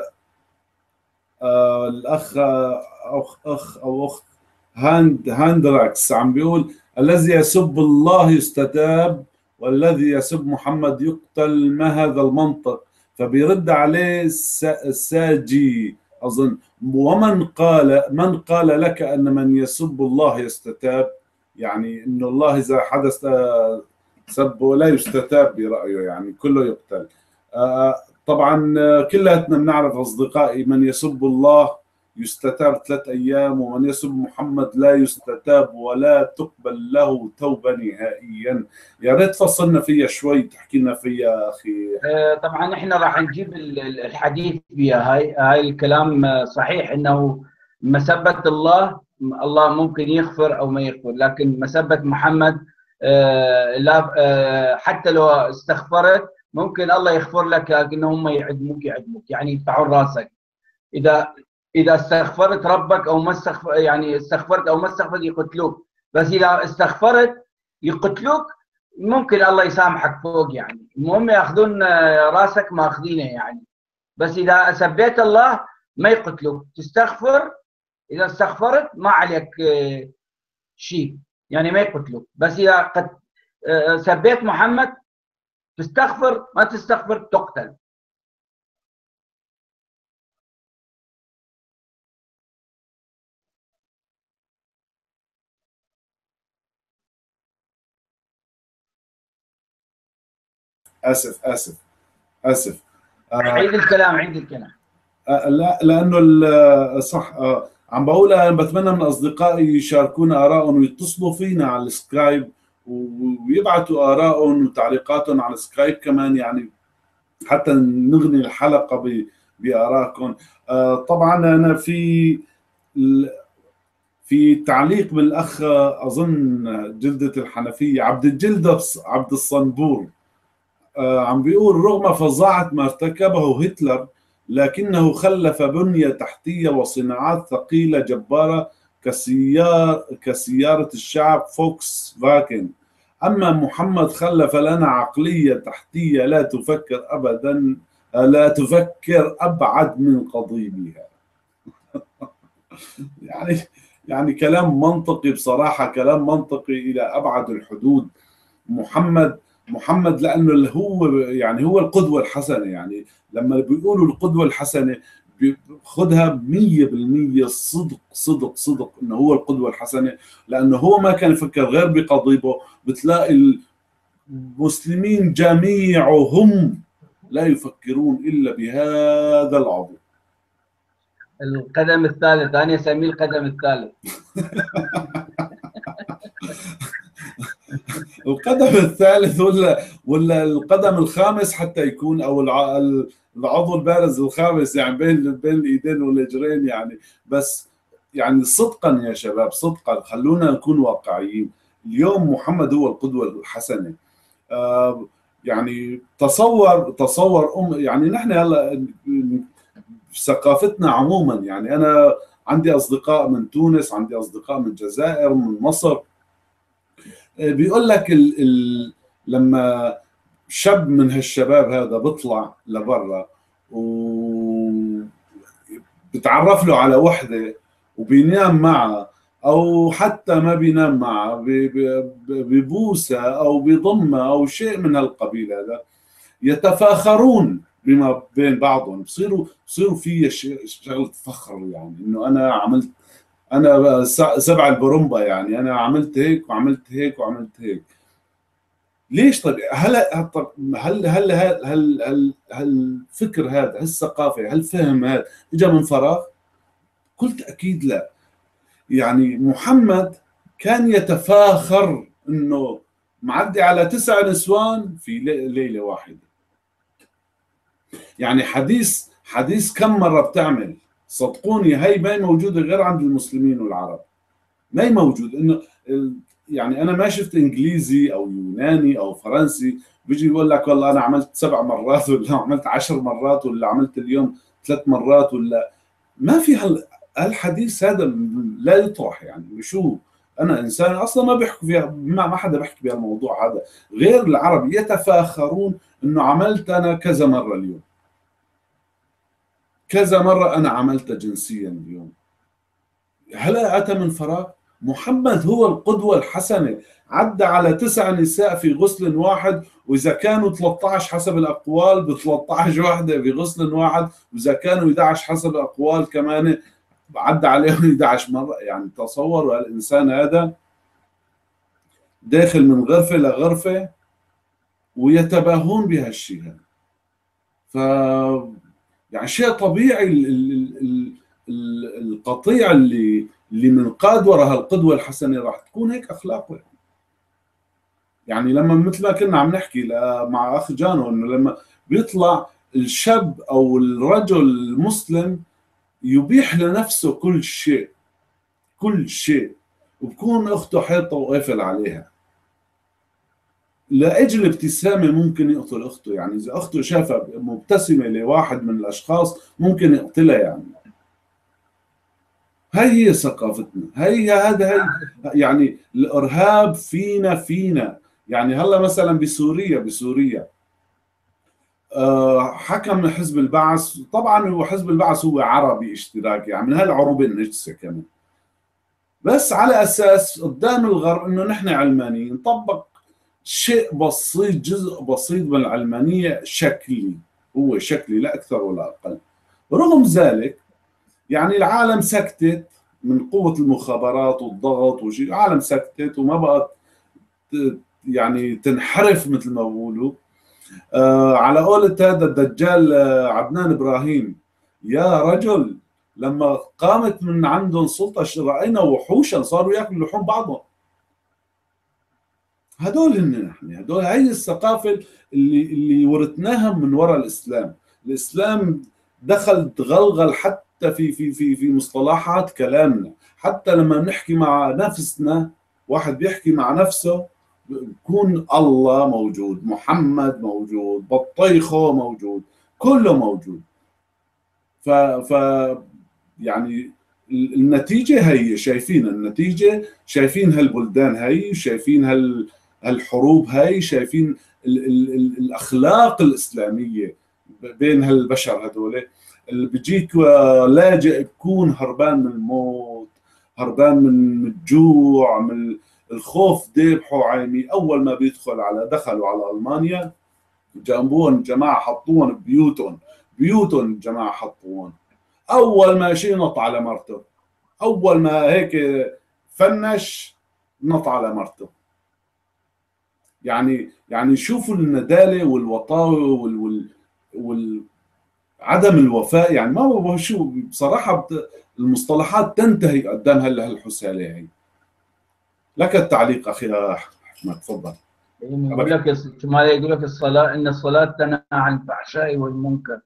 الاخ او اخ او اخت هاند هاندراكس عم بيقول الذي يسب الله يستتاب والذي يسب محمد يقتل، ما هذا المنطق؟ فبيرد عليه الساجي اظن، ومن قال من قال لك ان من يسب الله يستتاب؟ يعني انه الله اذا حدث سبه لا يستتاب برايه، يعني كله يقتل. طبعا كلاتنا بنعرف اصدقائي من يسب الله يستتاب ثلاث ايام، ومن يسب محمد لا يستتاب ولا تقبل له توبه نهائيا. يا ريت تفصلنا فيها شوي، تحكي لنا فيها اخي. طبعا احنا راح نجيب الحديث فيها. هاي هاي الكلام صحيح انه مسبه الله الله ممكن يغفر او ما يغفر، لكن مسبه محمد لا، حتى لو استغفرت ممكن الله يغفر لك، لكن هم يعدموك يعدموك يعني يدفعون راسك. اذا اذا استغفرت ربك او ما استغفر، يعني استغفرت او ما استغفرت يقتلوك، بس اذا استغفرت يقتلوك ممكن الله يسامحك فوق، يعني المهم ياخذون راسك ماخذينه يعني. بس اذا سبيت الله ما يقتلوك، تستغفر، اذا استغفرت ما عليك شيء يعني ما يقتلوك. بس اذا قد سبيت محمد تستغفر، ما تستغفر تقتل. اسف اسف اسف عيد الكلام عيد الكلام. لا لانه صح، عم بقول انا بتمنى من اصدقائي يشاركونا ارائهم ويتصلوا فينا على السكايب ويبعثوا ارائهم وتعليقاتهم على السكايب كمان، يعني حتى نغني الحلقه بارائكم. طبعا انا في في تعليق من الاخ اظن جلده الحنفيه عبد الجلده عبد الصنبور، عم بيقول رغم فظاعه ما ارتكبه هتلر لكنه خلف بنية تحتية وصناعات ثقيلة جبارة كسيار كسيارة الشعب فوكس فاجن. أما محمد خلف لنا عقلية تحتية لا تفكر أبدا، لا تفكر أبعد من قضيبها. يعني يعني كلام منطقي بصراحة، كلام منطقي إلى أبعد الحدود. محمد محمد لانه هو يعني هو القدوه الحسنه، يعني لما بيقولوا القدوه الحسنه خذها مية بالمية صدق صدق صدق انه هو القدوه الحسنه، لانه هو ما كان يفكر غير بقضيبه. بتلاقي المسلمين جميعهم لا يفكرون الا بهذا العضو. القدم الثالث، انا اسميه القدم الثالث. القدم الثالث ولا ولا القدم الخامس حتى يكون، او العضو البارز الخامس يعني بين بين الايدين والاجرين يعني. بس يعني صدقا يا شباب، صدقا خلونا نكون واقعيين. اليوم محمد هو القدوه الحسنه. آه يعني تصور تصور ام يعني نحن هلا في ثقافتنا عموما، يعني انا عندي اصدقاء من تونس، عندي اصدقاء من الجزائر، من مصر. بيقول لك ال ال لما شاب من هالشباب هذا بيطلع لبرا وبتعرف له على وحده وبينام معها، او حتى ما بينام معها ببوسها او بضمها او شيء من هالقبيل هذا، يتفاخرون بما بين بعضهم. بصيروا بصيروا في شغله فخر، يعني انه انا عملت، انا سبع البرمبا، يعني انا عملت هيك وعملت هيك وعملت هيك. ليش؟ طيب هل هل هل هل هل هالفكر هذا، هالثقافه، هالفهم هذا اجى من فراغ؟ كل تاكيد لا. يعني محمد كان يتفاخر انه معدي على تسع نسوان في ليله واحده. يعني حديث حديث كم مره بتعمل؟ صدقوني هي ما هي موجوده غير عند المسلمين والعرب، ما هي موجود. انه يعني انا ما شفت انجليزي او يوناني او فرنسي بيجي يقول لك والله انا عملت سبع مرات ولا عملت عشر مرات ولا عملت اليوم ثلاث مرات، ولا ما في هالحديث هذا لا يطرح. يعني شو انا انسان اصلا ما بيحكوا فيها، ما ما حدا بيحكي بهالموضوع هذا غير العرب، يتفاخرون انه عملت انا كذا مره اليوم، كذا مره انا عملت جنسيا اليوم. هلا اتى من فراغ؟ محمد هو القدوه الحسنه، عدى على تسع نساء في غسل واحد، واذا كانوا ثلاثة عشر حسب الاقوال ب ثلاثة عشر وحده في غسل واحد، واذا كانوا أحد عشر حسب الاقوال كمان عدى عليهم أحد عشر مره. يعني تصوروا الانسان هذا داخل من غرفه لغرفه ويتباهون بهالشيء هذا. ف يعني شيء طبيعي ال... ال... ال... ال... القطيع اللي اللي منقاد وراء هالقدوه الحسنه راح تكون هيك اخلاقه. يعني لما مثل ما كنا عم نحكي مع اخ جانو انه لما بيطلع الشاب او الرجل المسلم يبيح لنفسه كل شيء، كل شيء، وبكون اخته حيطه وقافل عليها لاجل ابتسامه ممكن يقتل اخته. يعني اذا اخته شافها مبتسمه لواحد من الاشخاص ممكن يقتلها. يعني هي هي ثقافتنا، هي هذا هي يعني الارهاب فينا فينا. يعني هلا مثلا بسوريا بسوريا حكم حزب البعث، طبعا هو حزب البعث هو عربي اشتراكي، يعني من هالعروبه النجسه كمان، بس على اساس قدام الغرب انه نحن علمانيين، طبق شيء بسيط، جزء بسيط من العلمانيه شكلي، هو شكلي لا اكثر ولا اقل. رغم ذلك يعني العالم سكتت من قوه المخابرات والضغط وشيء، العالم سكتت وما بقت يعني تنحرف مثل ما بقولوا. آه على قولة هذا الدجال آه عدنان ابراهيم، يا رجل لما قامت من عندهم سلطه راينا وحوشا صاروا ياكلوا لحوم بعضهم. هدول هن نحن، هدول هي الثقافه اللي اللي ورثناها من وراء الاسلام. الاسلام دخل تغلغل حتى في في في في مصطلحات كلامنا، حتى لما بنحكي مع نفسنا، واحد بيحكي مع نفسه بكون الله موجود، محمد موجود، بطيخه موجود، كله موجود. ف ف يعني النتيجه هي شايفين، النتيجه شايفين هالبلدان هي، شايفين هال هالحروب هي، شايفين ال ال ال الاخلاق الاسلاميه بين هالبشر هذول. اللي بيجيك لاجئ بكون هربان من الموت، هربان من الجوع، من الخوف ذبحوا عيني. اول ما بيدخل على دخلوا على المانيا جابوهم جماعه حطوهم ببيوتهم، بيوتهم جماعه حطوهم. اول ما شيء نط على مرته، اول ما هيك فنش نط على مرته. يعني يعني شوفوا النداله والوطاوه وال وال, وال عدم الوفاء. يعني ما هو شو بصراحه المصطلحات تنتهي قدام هالحساله هي. لك التعليق اخي احمد، تفضل. يقول لك ما يقول لك الصلاه ان الصلاه تنهى عن الفحشاء والمنكر.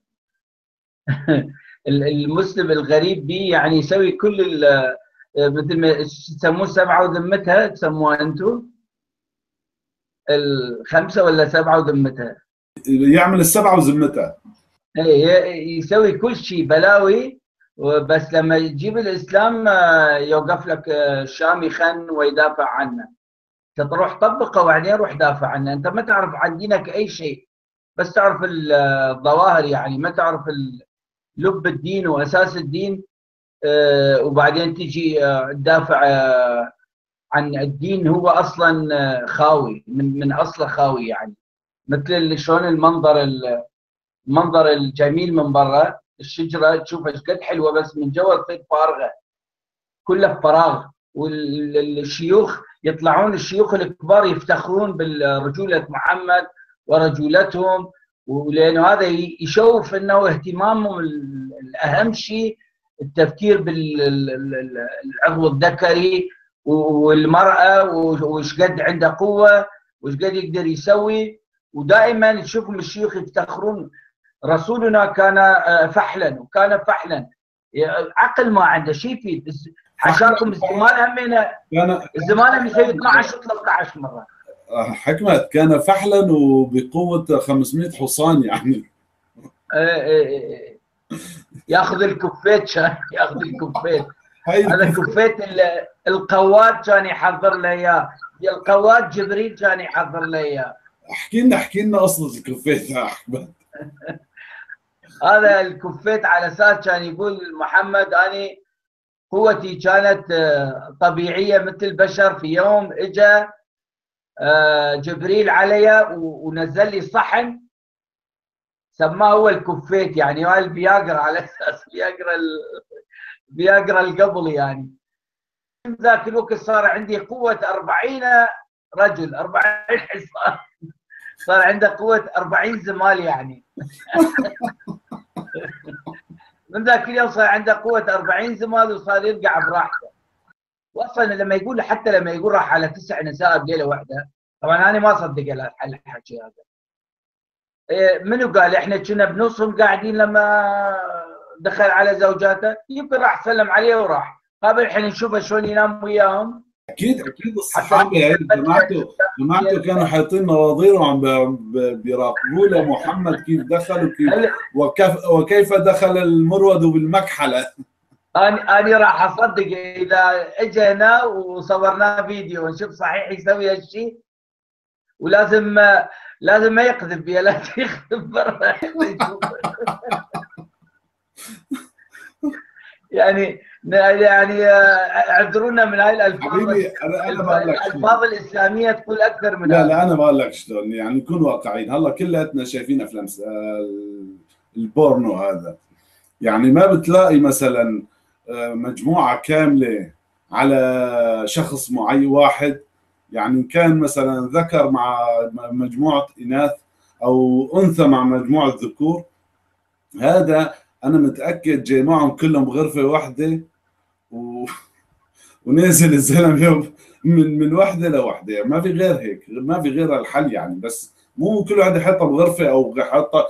المسلم الغريب بي يعني يسوي كل مثل ما تسموه سبعه وذمتها، تسموها انتم الخمسه ولا سبعه وذمتها؟ يعمل السبعه وذمتها، يسوي كل شيء بلاوي، بس لما يجيب الاسلام يوقف لك الشامي خن ويدافع عنه. تروح طبقه وبعدين روح دافع عنه. انت ما تعرف عن دينك اي شيء، بس تعرف الظواهر، يعني ما تعرف لب الدين واساس الدين. وبعدين تجي تدافع عن الدين هو اصلا خاوي، من من اصله خاوي. يعني مثل شلون المنظر المنظر الجميل من برا، الشجره تشوفها ايش قد حلوه، بس من جوا تصير فارغه، كلها فراغ. والشيوخ يطلعون، الشيوخ الكبار يفتخرون برجوله محمد ورجولتهم، ولانه هذا يشوف انه اهتمامهم الاهم شيء التفكير بالعضو الذكري والمراه، وش قد عنده قوه وش قد يقدر يسوي. ودائما تشوفهم الشيوخ يفتخرون رسولنا كان فحلا وكان فحلا، عقل ما عنده شيء يفيد. حشاكم الزمان همينه، الزمان هم يسوي اثنعش وثلاثة عشر مره. حكمة كان فحلا وبقوة خمسمئة حصان يعني. ياخذ الكفيت، ياخذ الكفيت. هذا كفيت القواد كان يحضر لي اياه، القواد جبريل كان يحضر لي اياه. احكي لنا احكي لنا قصة الكفيت يا احمد. هذا الكفيت على اساس كان يقول محمد اني قوتي كانت طبيعيه مثل البشر، في يوم اجى جبريل علي ونزل لي صحن سماه هو الكفيت، يعني هاي الفياجرا على اساس فياجرا فياجرا القبل يعني. ذاك الوقت صار عندي قوه أربعين رجل، أربعين حصان، صار عنده قوه أربعين زمال يعني. من ذاك اليوم صار عنده قوه أربعين زمال وصار يرقع براحته. واصلا لما يقول حتى لما يقول راح على تسع نساء بليله واحده، طبعا انا ما اصدق الحكي هذا. منو قال؟ احنا كنا بنصهم قاعدين لما دخل على زوجاته، يمكن راح سلم عليه وراح، قبل الحين نشوفه شلون ينام وياهم. اكيد اكيد الصحابه يعني جماعته جماعته كانوا حاطين نواظير وعم بيراقبوا له محمد كيف دخل وكيف وكيف وكيف دخل المروذ بالمكحله. انا انا راح اصدق اذا اجى هنا وصورناه فيديو نشوف صحيح يسوي هالشيء، ولازم لازم ما يقذف بيه، لازم يقذف برا يعني يعني اعذرونا من هاي الالفاظ. حبيبي انا انا بقول لك الالفاظ الاسلاميه تقول اكثر من لا هذا. لا انا بقول لك شلون يعني نكون واقعيين. هلا كلياتنا شايفين افلام البورنو هذا، يعني ما بتلاقي مثلا مجموعه كامله على شخص معين واحد، يعني كان مثلا ذكر مع مجموعه اناث او انثى مع مجموعه ذكور، هذا انا متاكد جمعهم كلهم بغرفه واحده و... ونازل الزلمه من من وحده لوحده، ما في غير هيك، ما في غير الحل يعني. بس مو كل واحد يحطها بغرفه او يحطها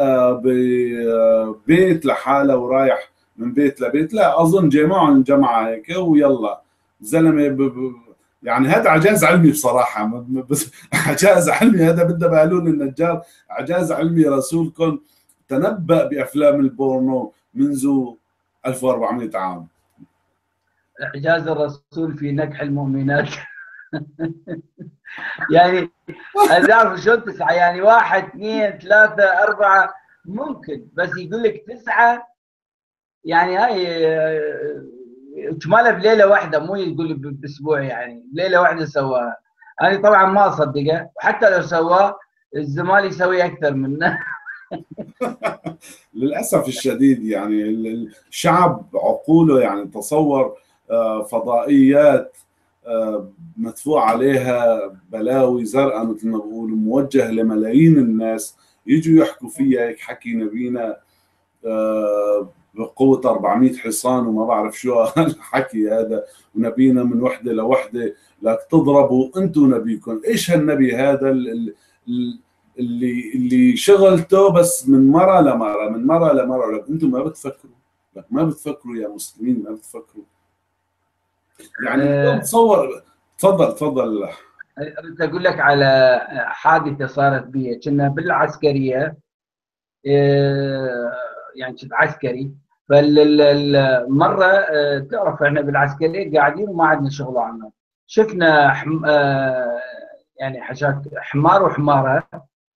ببيت لحاله ورايح من بيت لبيت، لا اظن جمعهم جمعه هيك ويلا زلمه ب... ب... يعني هذا اعجاز علمي بصراحه، بس اعجاز علمي هذا بده بهلول النجار، اعجاز علمي. رسولكم تنبأ بافلام البورنو منذ ألف وأربعمئة عام. اعجاز الرسول في نكح المؤمنات يعني تعرف شلون تسعه؟ يعني واحد اثنين ثلاثه اربعه ممكن، بس يقول لك تسعه يعني هاي اجمالها بليله واحده، مو يقول باسبوع، يعني بليله واحده سواها. انا طبعا ما اصدقه، وحتى لو سواه الزمال يسوي اكثر منه للاسف الشديد يعني الشعب عقوله يعني تصور فضائيات مدفوع عليها بلاوي زرقاء مثل ما بقول، موجه لملايين الناس يجوا يحكوا فيها هيك حكي نبينا بقوة أربعمئة حصان وما بعرف شو الحكي هذا، ونبينا من وحده لوحده لك تضربوا انتم نبيكم. ايش هالنبي هذا اللي اللي اللي شغلته بس من مره لمره من مره لمره؟ لك انتم ما بتفكروا، لك ما بتفكروا يا مسلمين، ما بتفكروا يعني. أه تصور. تفضل تفضل. بدي اقول لك على حادثه صارت بي، كنا بالعسكريه يعني كنت عسكري، فالمره تعرف احنا بالعسكريه قاعدين وما عندنا شغل عنا، شفنا حم... يعني حشاك حمار وحماره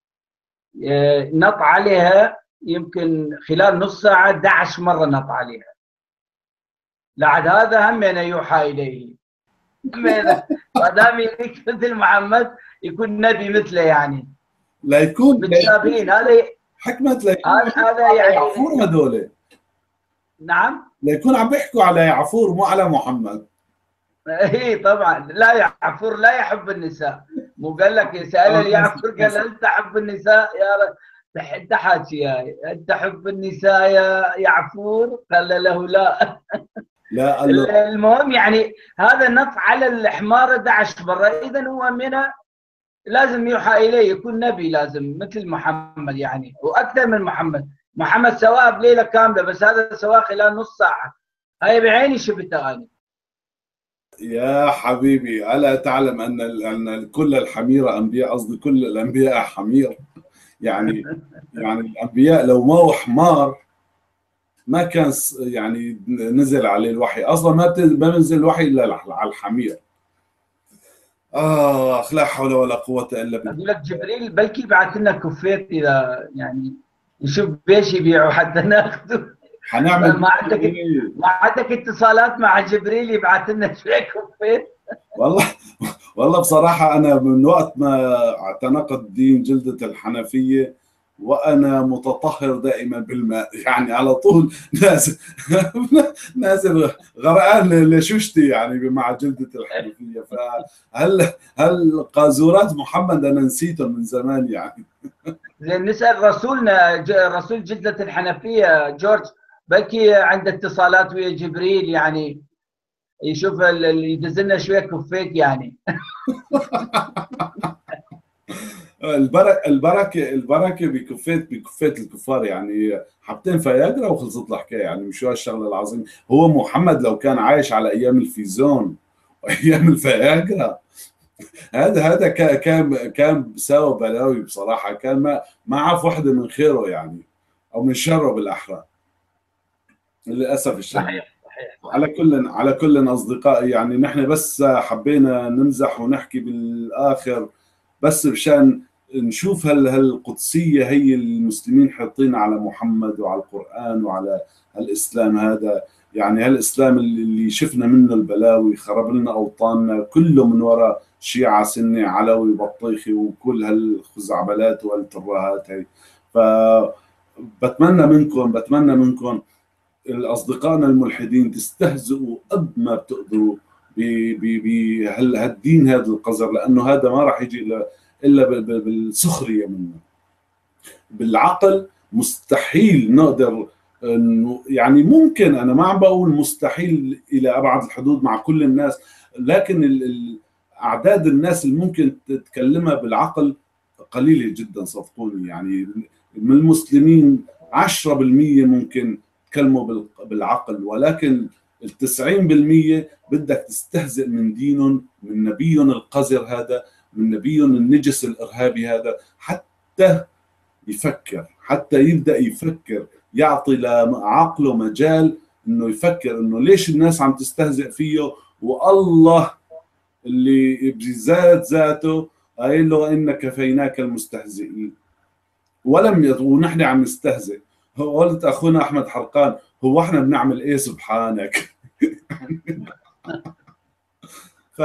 نط عليها، يمكن خلال نص ساعه أحد عشر مره نط عليها. لعد هذا همنا يوحى اليه، همنا ما دام يليك مثل محمد يكون نبي مثله يعني، لا يكون متشابهين. هذا حكمه لا يكون هذا يعني يعفور هذول. نعم، لا يكون عم بيحكوا على يعفور مو على محمد. اي طبعا. لا يعفور لا يحب النساء، مو قال لك سأل يعفور قال انت تحب النساء يا انت حاكي هاي انت حب النساء يا يعفور؟ قال له لا لا المهم يعني هذا نط على الحمار أحد عشر مره، اذا هو من لازم يوحى اليه، يكون نبي لازم مثل محمد يعني، واكثر من محمد. محمد سواها بليله كامله، بس هذا سواها خلال نص ساعه. هاي بعيني شفتها انا. يا حبيبي ألا تعلم أن أن كل الحميرة أنبياء، قصدي كل الأنبياء حمير يعني يعني الأنبياء لو ما هو حمار ما كان يعني نزل عليه الوحي اصلا، ما ما بنزل الوحي الا على الحمير. اخ لا حول ولا قوه الا بالله. اقول لك جبريل بلكي بعث لنا كوفيت اذا يعني نشوف بيش يبيعوا حتى ناخذه. حنعمل ما عندك ما عندك اتصالات مع جبريل يبعث لنا شويه كوفيت؟ والله والله بصراحه انا من وقت ما اعتنقت دين جلده الحنفيه وانا متطهر دائما بالماء، يعني على طول نازل نازل غرقان لشوشتي يعني مع جلده الحنفيه. فهل هل قاذورات محمد انا نسيتهم من زمان يعني. زين نسال رسولنا رسول جلده الحنفيه جورج، بلكي عنده اتصالات ويا جبريل يعني يشوف يدز لنا شويه كوفيت يعني. البركه البركه البركه بكفيت بكفيت الكفار يعني، حبتين فياجرا وخلصت الحكايه يعني. مش هو الشغله العظيم. هو محمد لو كان عايش على ايام الفيزون وايام الفياجرا، هذا هذا كان كان بساوي بلاوي بصراحه. كان ما ما عرف وحده من خيره يعني، او من شره بالاحرى للاسف الشديد. صحيح صحيح. على كل على كل اصدقائي يعني، نحن بس حبينا نمزح ونحكي بالاخر بس مشان نشوف هل هالقدسيه هي المسلمين حاطين على محمد وعلى القران وعلى الاسلام هذا. يعني هالاسلام اللي شفنا منه البلاوي، خرب لنا اوطاننا كله من وراء شيعه سني علوي بطيخي وكل هالخزعبلات والترهات هي. فبتمنى منكم بتمنى منكم اصدقائنا الملحدين تستهزئوا قد ما بتقدروا بهالدين هذا القذر، لانه هذا ما راح يجي الا الا بالسخريه منه. بالعقل مستحيل نقدر انه يعني، ممكن انا ما عم بقول مستحيل الى ابعد الحدود مع كل الناس، لكن اعداد الناس اللي ممكن تتكلمها بالعقل قليله جدا صدقوني. يعني من المسلمين عشرة بالمئة ممكن تكلموا بالعقل، ولكن ال تسعين بالمئة بدك تستهزئ من دينهم، من نبيهم القذر هذا، من نبيهم النجس الارهابي هذا، حتى يفكر، حتى يبدا يفكر، يعطي لعقله مجال انه يفكر انه ليش الناس عم تستهزئ فيه، والله اللي بذات ذاته قايل له إن كفيناك المستهزئين ولم يط... ونحن عم نستهزئ. قلت اخونا احمد حرقان هو احنا بنعمل ايه سبحانك؟ ف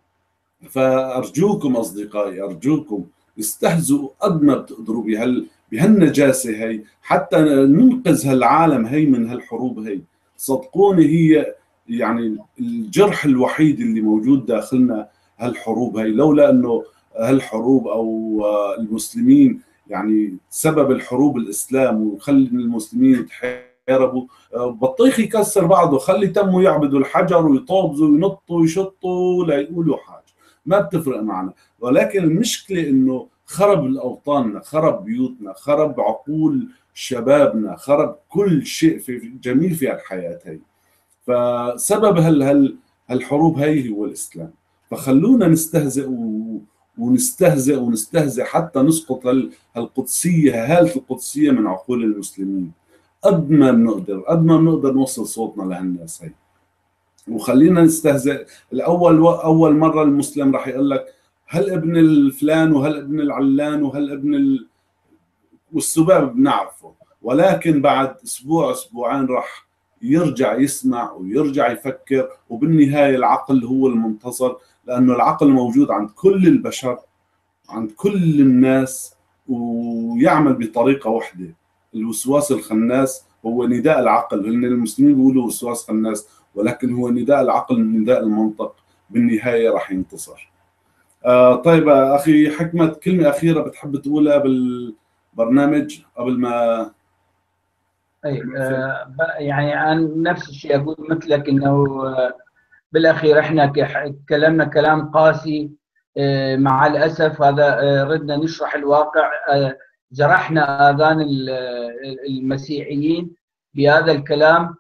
فارجوكم اصدقائي، ارجوكم استهزئوا قد ما بتقدروا بهال بهالنجاسه هي، حتى ننقذ هالعالم هي من هالحروب هي. صدقوني هي يعني الجرح الوحيد اللي موجود داخلنا هالحروب هي. لولا انه هالحروب او المسلمين يعني سبب الحروب الاسلام وخلي المسلمين يتحاربوا، بطيخ يكسر بعضه، خلي تمه يعبدوا الحجر ويطوبزوا وينطوا ويشطوا لا يقولوا حاجه، ما بتفرق معنا. ولكن المشكله انه خرب الاوطاننا، خرب بيوتنا، خرب عقول شبابنا، خرب كل شيء في جميل في الحياه هي. فسبب هال هال هالحروب هي هو الاسلام. فخلونا نستهزئ و ونستهزئ ونستهزئ حتى نسقط هالقدسيه، هاله القدسيه من عقول المسلمين. قد ما بنقدر قد ما بنقدر نوصل صوتنا لهالناس هي، وخلينا نستهزئ. الاول اول مره المسلم راح يقول لك هل ابن الفلان وهل ابن العلان وهل ابن ال... والسباب بنعرفه، ولكن بعد اسبوع اسبوعين راح يرجع يسمع ويرجع يفكر، وبالنهايه العقل هو المنتصر، لانه العقل موجود عند كل البشر، عند كل الناس، ويعمل بطريقه واحده. الوسواس الخناس هو نداء العقل، لان المسلمين بيقولوا وسواس خناس، ولكن هو نداء العقل، نداء المنطق، بالنهايه راح ينتصر. آه طيب اخي حكمة، كلمه اخيره بتحب تقولها بالبرنامج قبل ما؟ اي آه يعني انا نفس الشيء اقول مثلك، انه بالاخير احنا تكلمنا كلام قاسي، آه مع الاسف هذا آه ردنا نشرح الواقع، آه جرحنا اذان المسيحيين بهذا الكلام.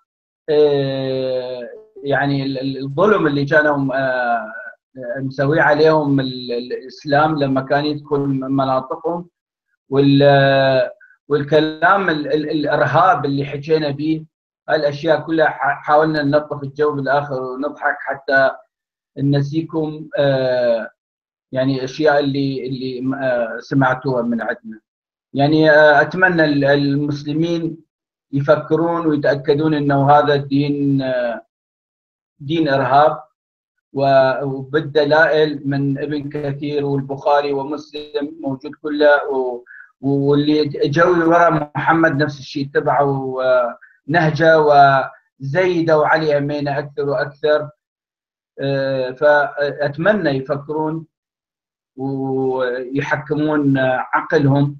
آه يعني الظلم اللي كانوا آه مسوي عليهم الاسلام لما كان يدخل مناطقهم، وال والكلام ال ال الارهاب اللي حكينا به هالاشياء كلها حاولنا نلطف الجو بالاخر ونضحك حتى نسيكم آه يعني اشياء اللي اللي آه سمعتوها من عندنا. يعني آه اتمنى المسلمين يفكرون ويتاكدون انه هذا الدين آه دين ارهاب، وبالدلائل من ابن كثير والبخاري ومسلم موجود كله، واللي جو وراء محمد نفس الشيء تبعوا نهجه وزيدوا عليه امينه اكثر واكثر. فاتمنى يفكرون ويحكمون عقلهم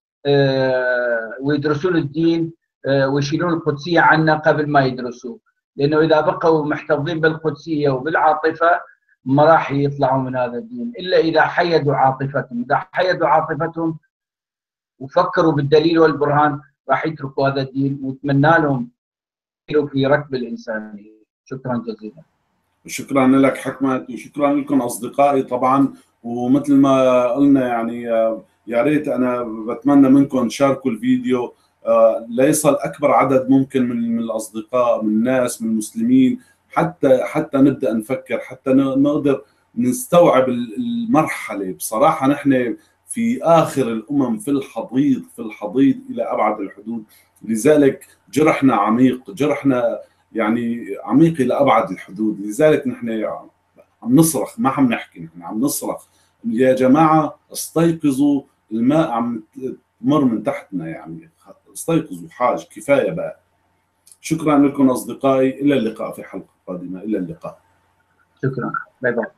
ويدرسون الدين ويشيلون القدسيه عنا قبل ما يدرسوه، لانه اذا بقوا محتفظين بالقدسيه وبالعاطفه ما راح يطلعوا من هذا الدين الا اذا حيدوا عاطفتهم. اذا حيدوا عاطفتهم وفكروا بالدليل والبرهان راح يتركوا هذا الدين، واتمنى لهم في ركب الانسانيه. شكرا جزيلا. شكرا لك حكمت، وشكرا لكم اصدقائي طبعا. ومثل ما قلنا يعني يا ريت انا بتمنى منكم تشاركوا الفيديو ليصل اكبر عدد ممكن من من الاصدقاء، من الناس، من المسلمين، حتى حتى نبدا نفكر، حتى نقدر نستوعب المرحله. بصراحه نحن في اخر الامم، في الحضيض في الحضيض الى ابعد الحدود، لذلك جرحنا عميق، جرحنا يعني عميق الى ابعد الحدود. لذلك نحن عم نصرخ، ما عم نحكي، نحن عم نصرخ يا جماعه استيقظوا، الماء عم تمر من تحتنا، يعني استيقظوا حاج، كفايه بقى. شكرا لكم اصدقائي، الى اللقاء في حلقه قادمه، الى اللقاء. شكرا، باي باي.